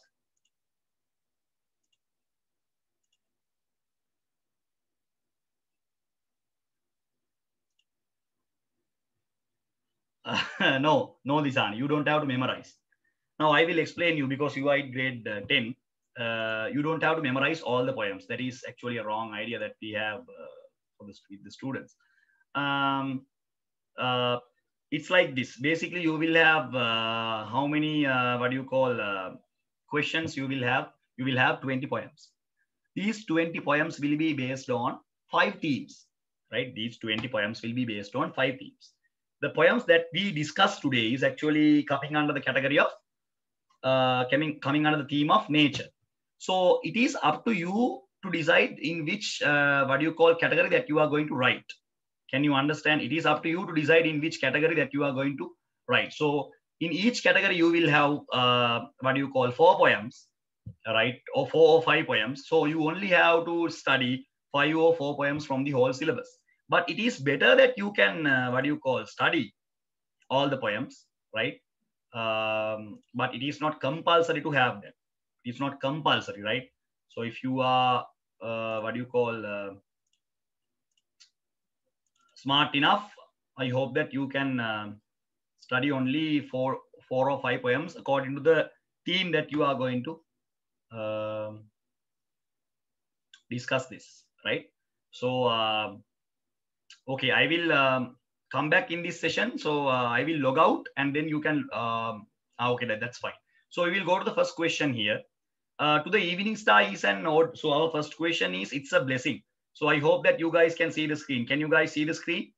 Uh, no, no, Disan, you don't have to memorize. Now I will explain you because you are in grade uh, ten. Uh, you don't have to memorize all the poems. That is actually a wrong idea that we have uh, for the, the students. Um, uh, it's like this. Basically, you will have uh, how many, uh, what do you call, uh, questions you will have? You will have twenty poems. These twenty poems will be based on five themes, right? These twenty poems will be based on five themes. The poems that we discussed today is actually coming under the category of uh, coming, coming under the theme of nature. So it is up to you to decide in which, uh, what do you call, category that you are going to write. Can you understand? It is up to you to decide in which category that you are going to write. So in each category, you will have, uh, what do you call, four poems, right? Or four or five poems. So you only have to study five or four poems from the whole syllabus. But it is better that you can, uh, what do you call, study all the poems, right? Um, but it is not compulsory to have them. It's not compulsory, right? So if you are, uh, what do you call, uh, smart enough, I hope that you can uh, study only four, four or five poems according to the theme that you are going to um, discuss this, right? So, uh, okay, I will um, come back in this session. So uh, I will log out and then you can, um, ah, okay, that, that's fine. So we will go to the first question here. Uh, to the evening star is an ode. So our first question is, it's a blessing. So I hope that you guys can see the screen. Can you guys see the screen?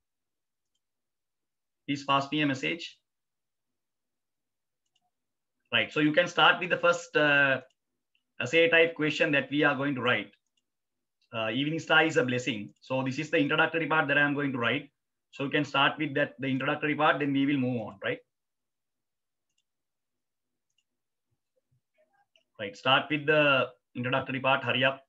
Please pass me a message. Right. So you can start with the first uh, essay type question that we are going to write. Uh, evening star is a blessing. So this is the introductory part that I am going to write. So you can start with that, the introductory part, then we will move on, right? Right. Start with the introductory part. Hurry up.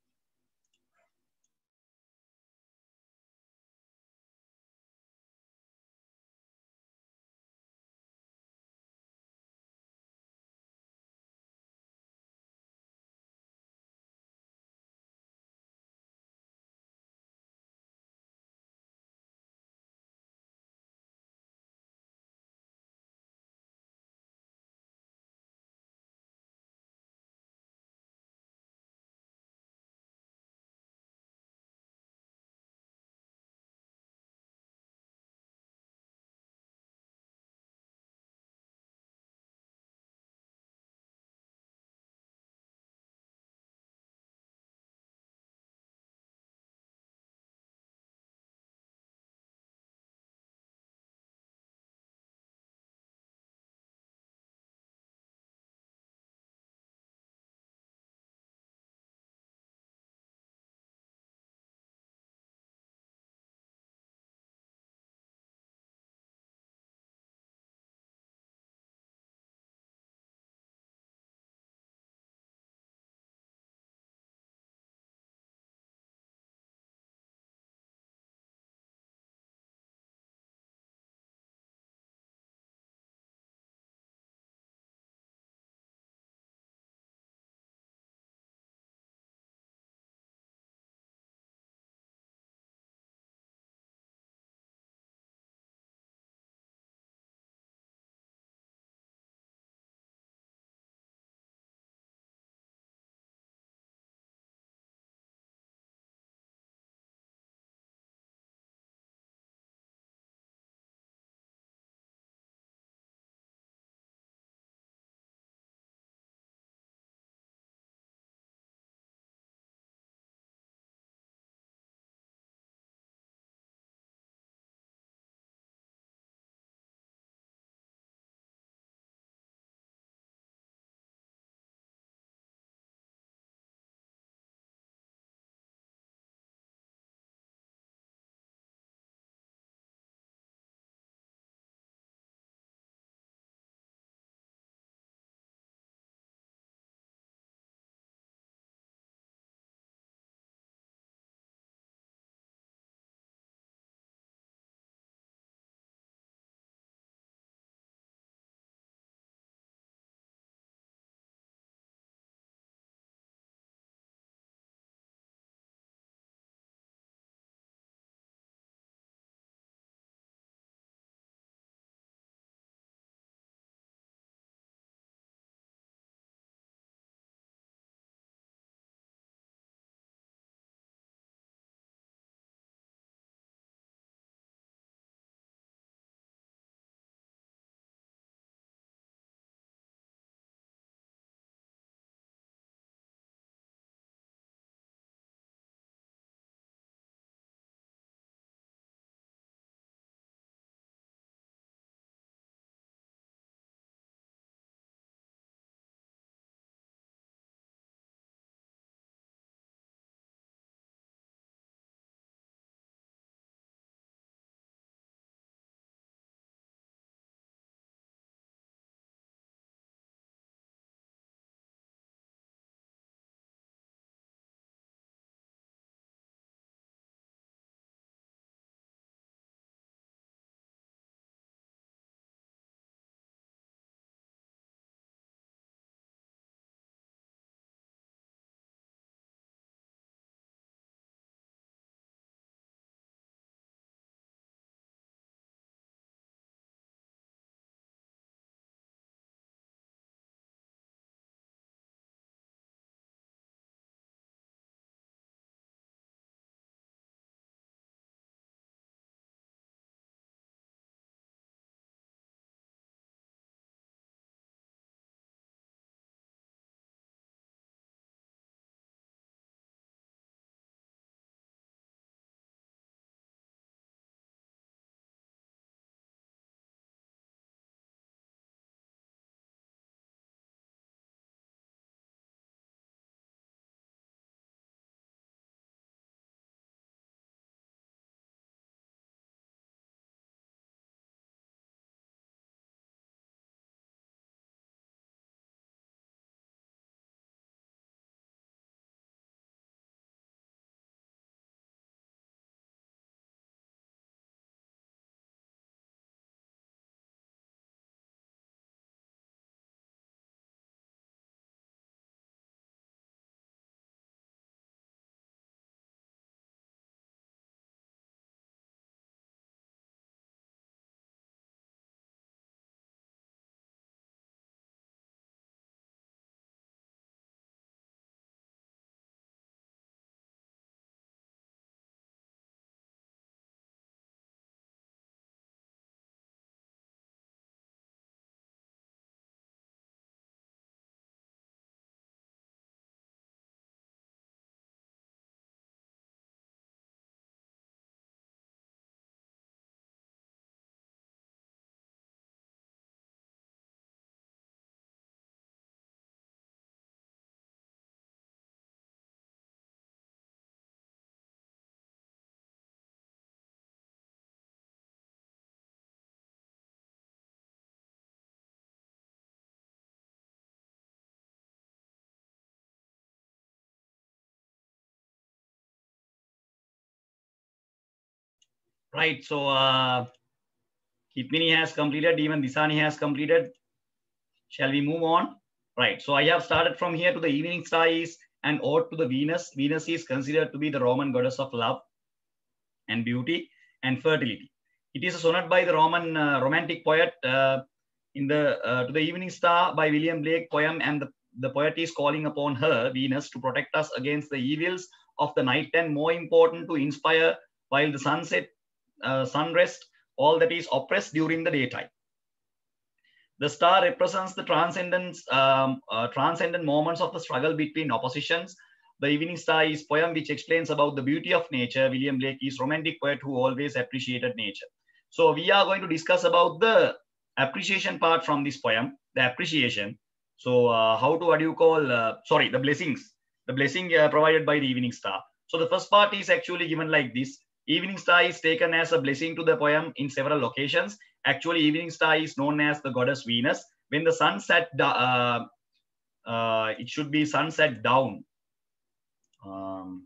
Right. So uh, Hitmini has completed. Even Disani has completed. Shall we move on? Right. So I have started from here to the evening star is an ode to the Venus. Venus is considered to be the Roman goddess of love and beauty and fertility. It is a sonnet by the Roman uh, romantic poet uh, in the uh, to the evening star by William Blake poem, and the, the poet is calling upon her, Venus, to protect us against the evils of the night, and more important, to inspire while the sunset, uh, sun rest all that is oppressed during the daytime. The star represents the transcendent, um, uh, transcendent moments of the struggle between oppositions. The Evening Star is poem which explains about the beauty of nature. William Blake is romantic poet who always appreciated nature. So we are going to discuss about the appreciation part from this poem, the appreciation. So uh, how to, what do you call, uh, sorry, the blessings, the blessing uh, provided by the Evening Star. So the first part is actually given like this. Evening Star is taken as a blessing to the poem in several locations. Actually, evening star is known as the goddess Venus. When the sun set, uh, uh, it should be sunset down. Um,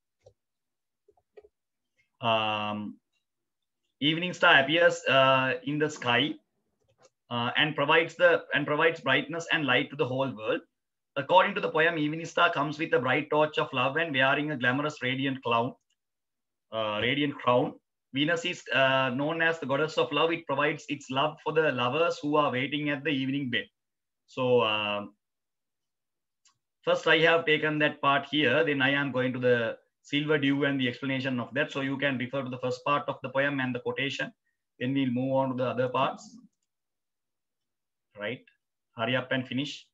um, evening star appears uh, in the sky uh, and provides the and provides brightness and light to the whole world. According to the poem, evening star comes with a bright torch of love and wearing a glamorous radiant crown. Uh, radiant crown. Venus is uh, known as the goddess of love. It provides its love for the lovers who are waiting at the evening bed. So uh, first I have taken that part here, then I am going to the silver dew and the explanation of that. So you can refer to the first part of the poem and the quotation. Then we'll move on to the other parts. Right? Hurry up and finish.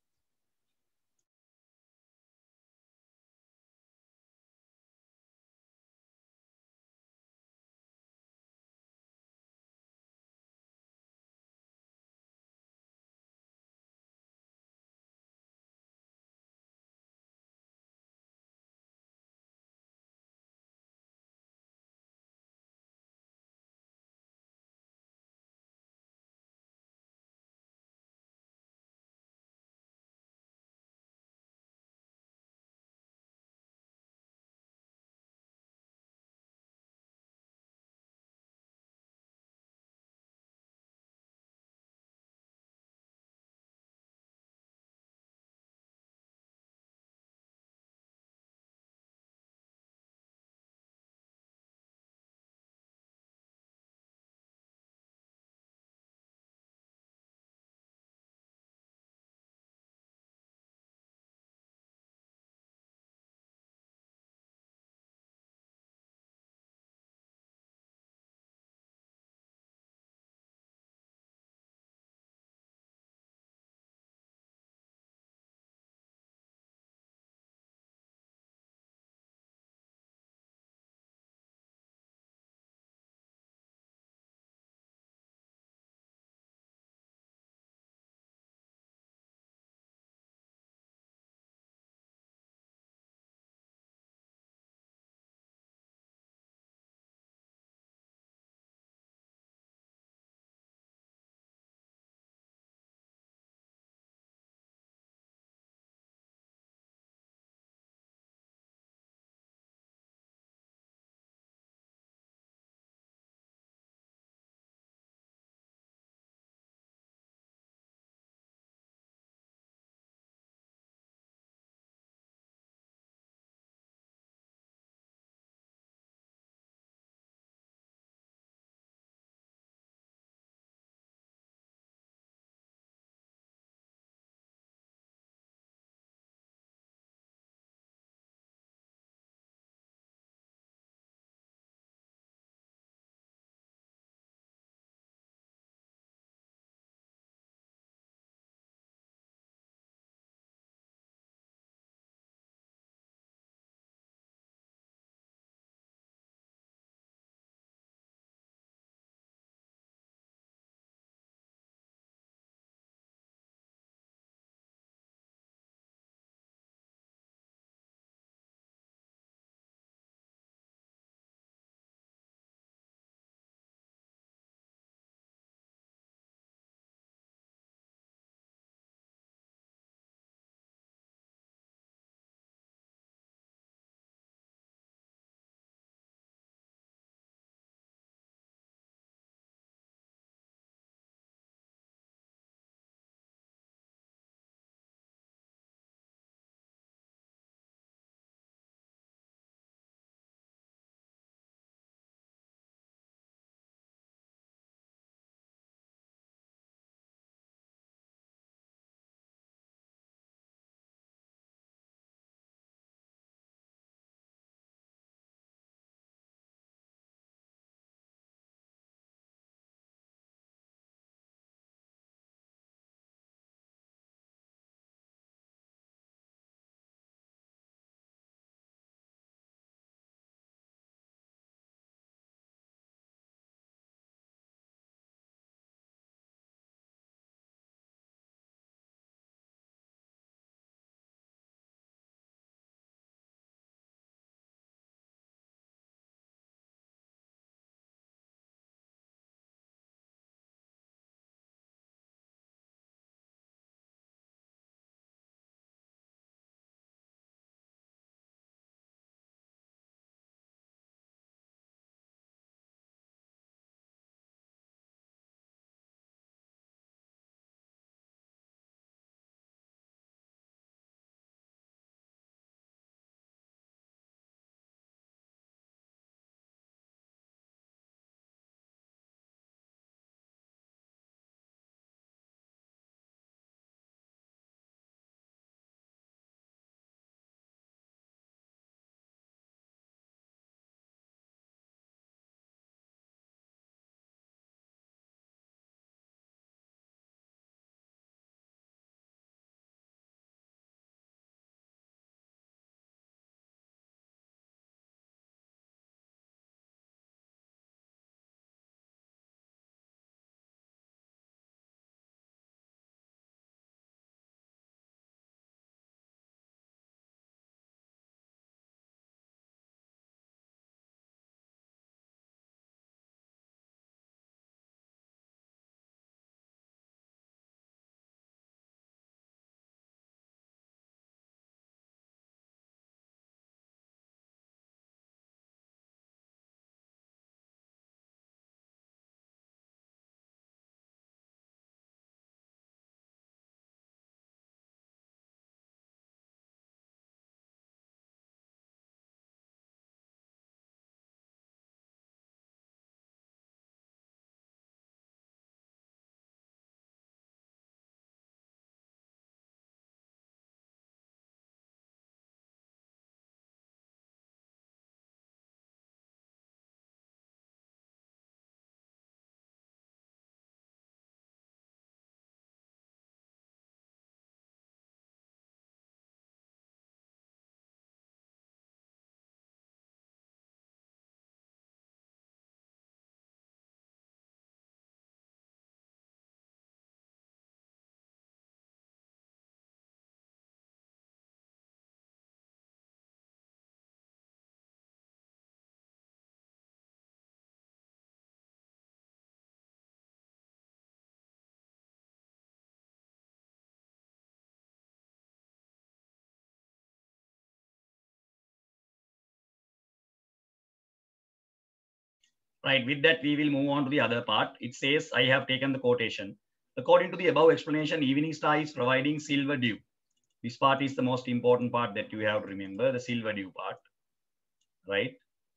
Right, with that, we will move on to the other part. It says, I have taken the quotation. According to the above explanation, evening star is providing silver dew. This part is the most important part that you have to remember, the silver dew part, right?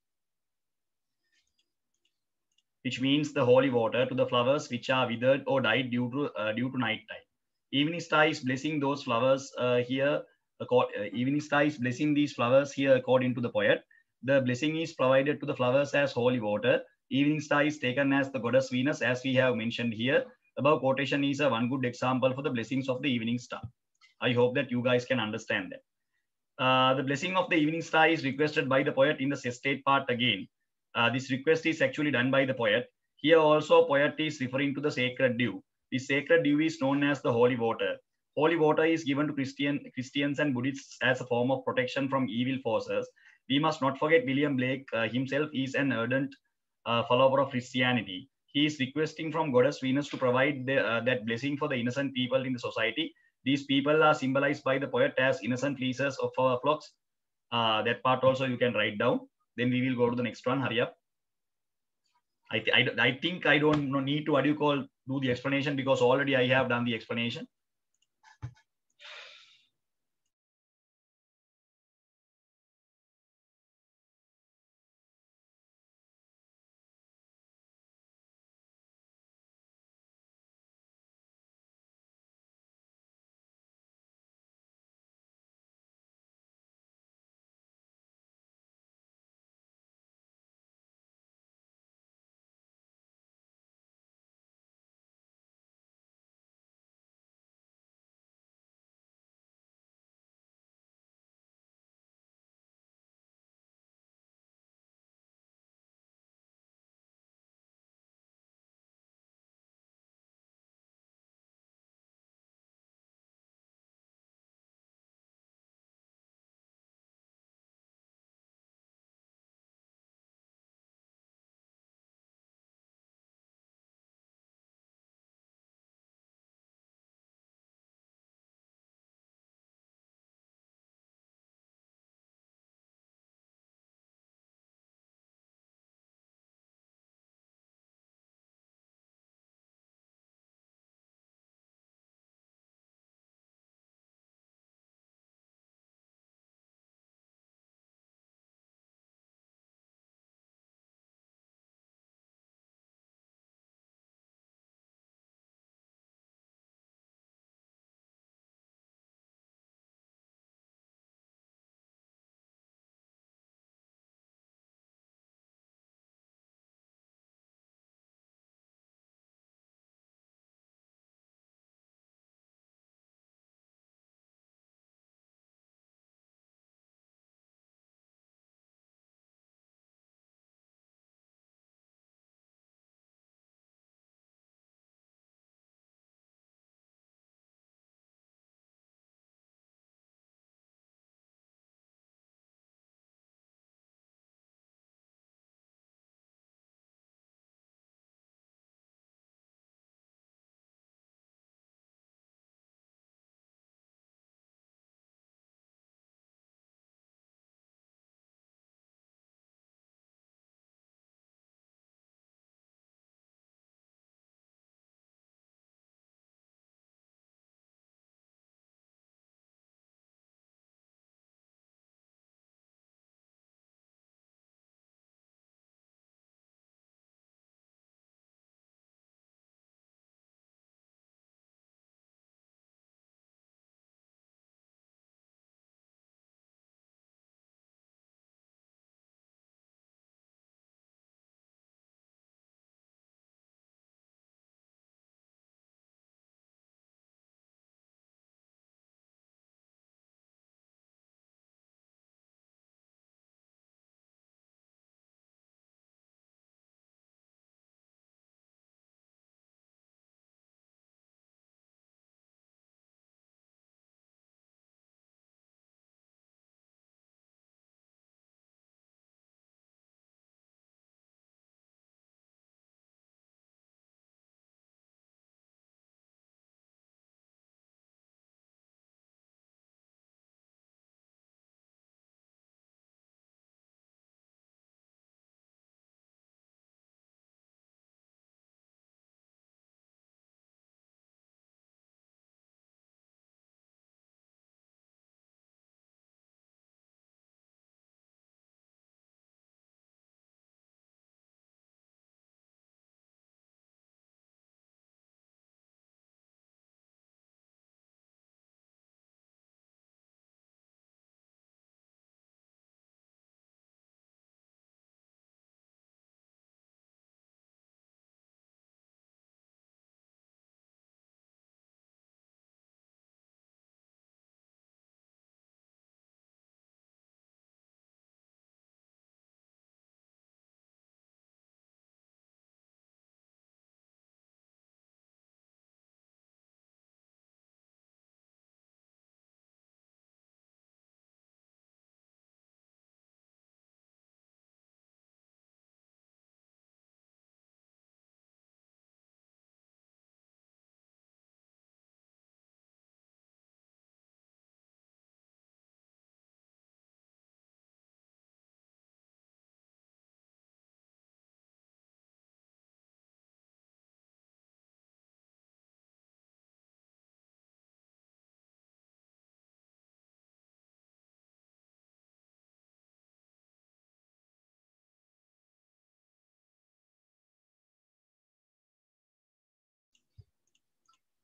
Which means the holy water to the flowers which are withered or died due to uh, due to night time. Evening star is blessing those flowers uh, here. Uh, evening star is blessing these flowers here according to the poet. The blessing is provided to the flowers as holy water. Evening star is taken as the goddess Venus, as we have mentioned here. Above quotation is a one good example for the blessings of the evening star. I hope that you guys can understand that. Uh, the blessing of the evening star is requested by the poet in the sestate part again. Uh, this request is actually done by the poet. Here also poet is referring to the sacred dew. The sacred dew is known as the holy water. Holy water is given to Christian, Christians and Buddhists as a form of protection from evil forces. We must not forget William Blake uh, himself is an ardent uh, follower of Christianity. He is requesting from goddess Venus to provide the, uh, that blessing for the innocent people in the society. These people are symbolized by the poet as innocent fleeces of our flocks. Uh, that part also you can write down. Then we will go to the next one. Hurry up. I, th I, I think I don't need to, what do you call, do the explanation because already I have done the explanation.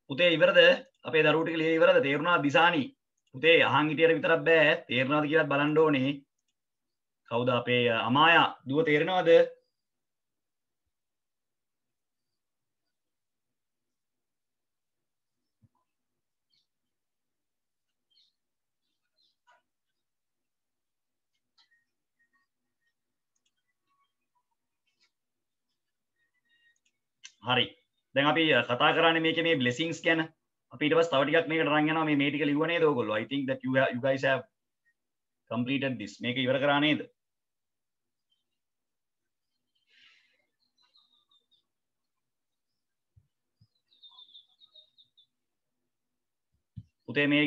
පුතේ ඉවරද? අපේ දරුවෝ ටික ලියලා ඉවරද? තේරුණාද දිසානි? පුතේ අහන් හිටියට විතරක් බෑ. තේරුණාද කියලාත් බලන්න ඕනේ. කවුද අපේ අමායා දුව තේරෙනවද? හරි. දැන් අපි කතා කරන්නේ මේකේ මේ blessings ගැන. අපි ඊට පස්සේ තව ටිකක් මේකට අරන් යනවා මේ මේ ටික ලිව්ව නේද ඔයගොල්ලෝ? I think that you have, you guys have completed this. මේක ඉවර කරා නේද? පුතේ මේ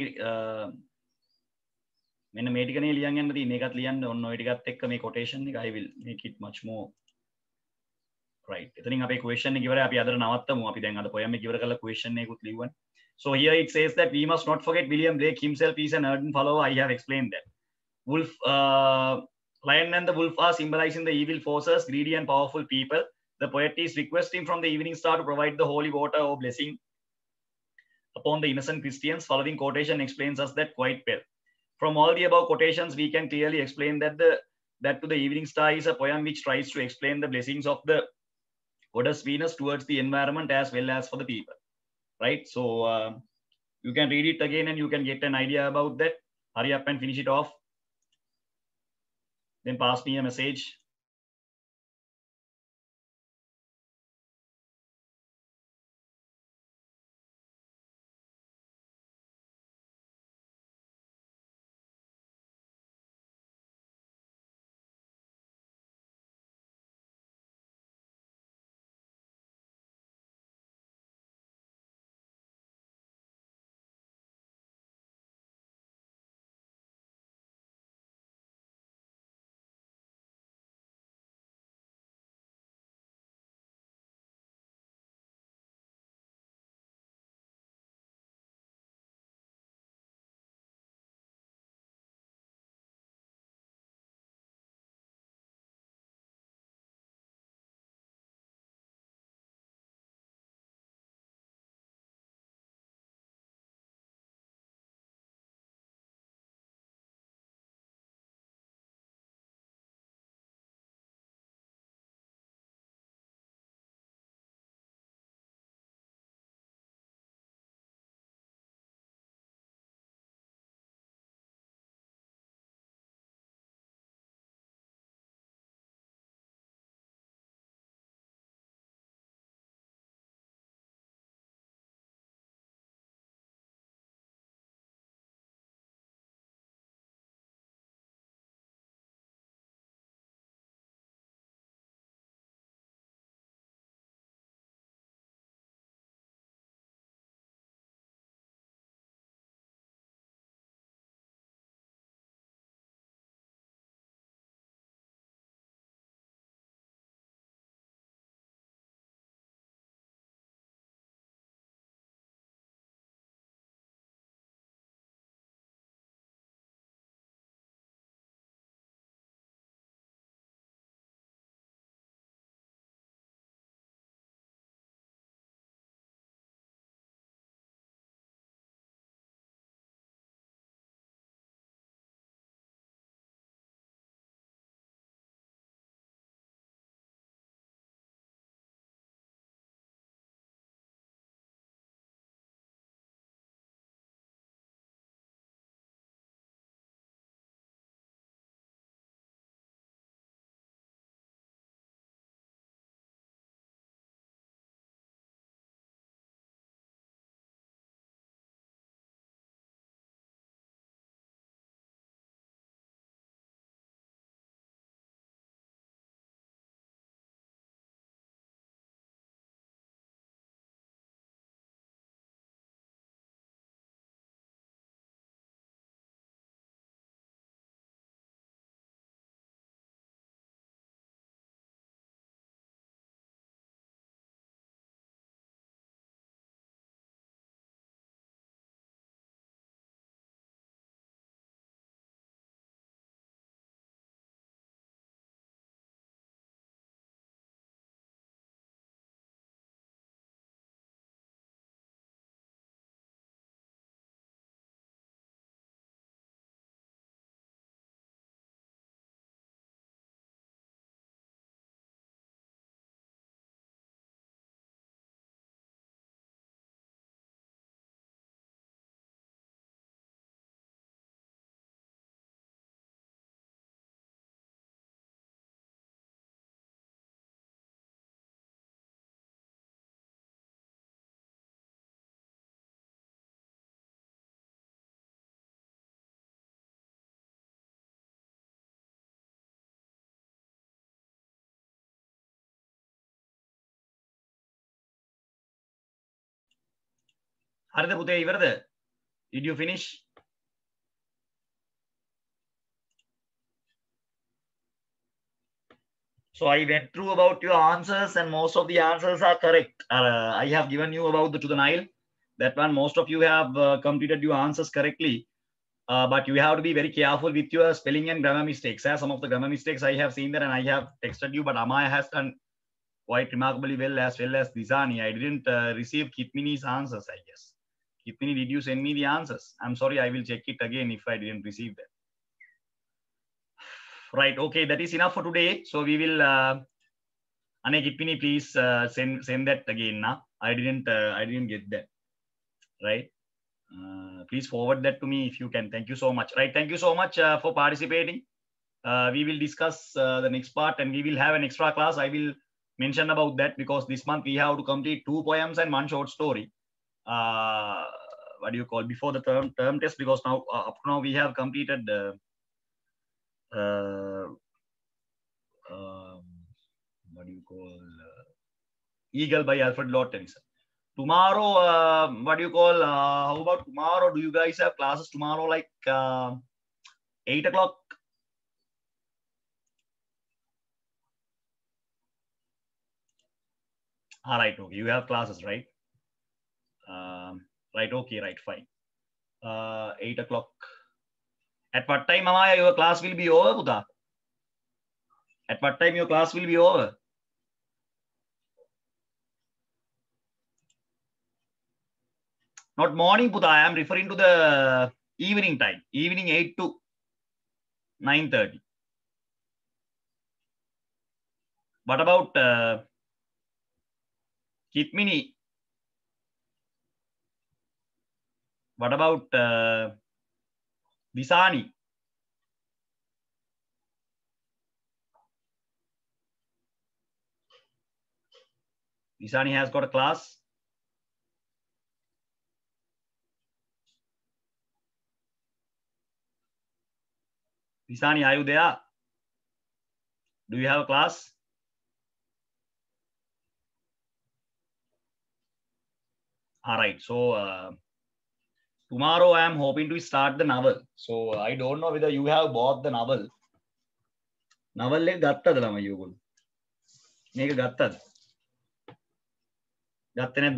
මෙන්න මේ ටික නේ ලියන් යන්න තියෙන්නේ. මේකත් ලියන්න ඕන ඔය ටිකත් එක්ක මේ quotation එක I will make it much more right. එතනින් අපේ question එක ඉවරයි. අපි අදට නවත්තමු. අපි දැන් අද poem එක ඉවර කරලා question එකකුත් ලිව්වනේ. So here it says that we must not forget William Blake himself is an ardent follower. I have explained that. Wolf, uh, lion and the wolf are symbolizing the evil forces, greedy and powerful people. The poet is requesting from the evening star to provide the holy water or blessing upon the innocent Christians. Following quotation explains us that quite well. From all the above quotations, we can clearly explain that the that to the evening star is a poem which tries to explain the blessings of the goddess Venus towards the environment as well as for the people. Right? So uh, you can read it again and you can get an idea about that. Hurry up and finish it off. Then pass me a message. හරිද පුතේ ඉවරද? Did you finish? So I went through about your answers and most of the answers are correct. Uh, I have given you about the to the Nile. That one, most of you have uh, completed your answers correctly. Uh, but you have to be very careful with your spelling and grammar mistakes. Uh, some of the grammar mistakes I have seen there and I have texted you, but Amaya has done quite remarkably well as well as Disani. I didn't uh, receive Kitmini's answers, I guess. Kitmini, did you send me the answers? I'm sorry, I will check it again if I didn't receive them. Right, okay, that is enough for today. So we will, uh, Ane Kitmini, please uh, send send that again. Nah? I didn't, uh, I didn't get that. Right. Uh, please forward that to me if you can. Thank you so much. Right. Thank you so much uh, for participating. Uh, we will discuss uh, the next part and we will have an extra class. I will mention about that because this month we have to complete two poems and one short story. Uh, what do you call before the term term test? Because now uh, up to now we have completed uh, uh, um, what do you call uh, Eagle by Alfred Lord Tennyson. Tomorrow, uh, what do you call? Uh, how about tomorrow? Do you guys have classes tomorrow, like uh, eight o'clock? All right, okay. You have classes, right? Um, right, okay, right, fine. Uh, eight o'clock. At what time, Amaya, your class will be over, Buddha? At what time your class will be over? Not morning, Buddha. I am referring to the evening time. Evening eight to nine thirty. What about uh, Kitmini? What about uh, Visani? Visani has got a class. Visani, are you there? Do you have a class? All right. So uh, tomorrow I am hoping to start the novel. So I don't know whether you have bought the novel. Novel එක ගත්තද ළමයි ඔයගොල්ලෝ? මේක ගත්තද? ගත්තේ නැද්ද?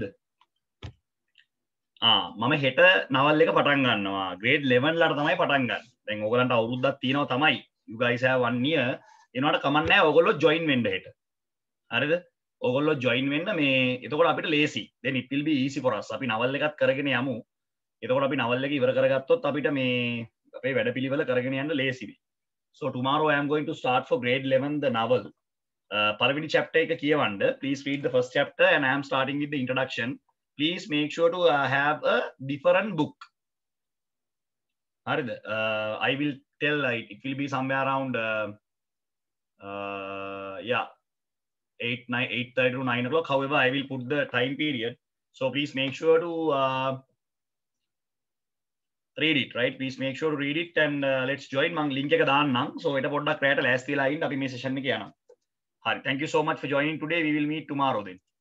ආ මම හෙට novel එක පටන් ගන්නවා. grade eleven ලට තමයි පටන් ගන්න. දැන් ඕගලන්ට අවුරුද්දක් තියෙනවා තමයි. You guys have one year. එනවාට කමක් නැහැ ඕගොල්ලෝ join වෙන්න හෙට. හරිද? ඕගොල්ලෝ join වෙන්න මේ එතකොට අපිට ලේසි. then it will be easy for us. අපි novel එකත් කරගෙන යමු. එතකොට අපි novel එක ඉවර කරගත්තොත් අපිට මේ අපේ වැඩපිළිවෙල කරගෙන යන්න ලේසි වෙයි. So tomorrow I am going to start for grade eleven the novel. Uh, පළවෙනි chapter එක කියවන්න. Please read the first chapter and I am starting with the introduction. Please make sure to uh, have a different book. හරිද? Uh, I will tell like, it will be somewhere around uh, uh, yeah eight nine eight thirty to nine o'clock. However, I will put the time period. So please make sure to uh, read it, right? Please make sure to read it and uh, let's join. මං link එක දාන්නම්. So එට පොඩ්ඩක් රැයට ලෑස්ති වෙලා ඉන්න අපි මේ session එක යනවා. හරි. Thank you so much for joining today. We will meet tomorrow then.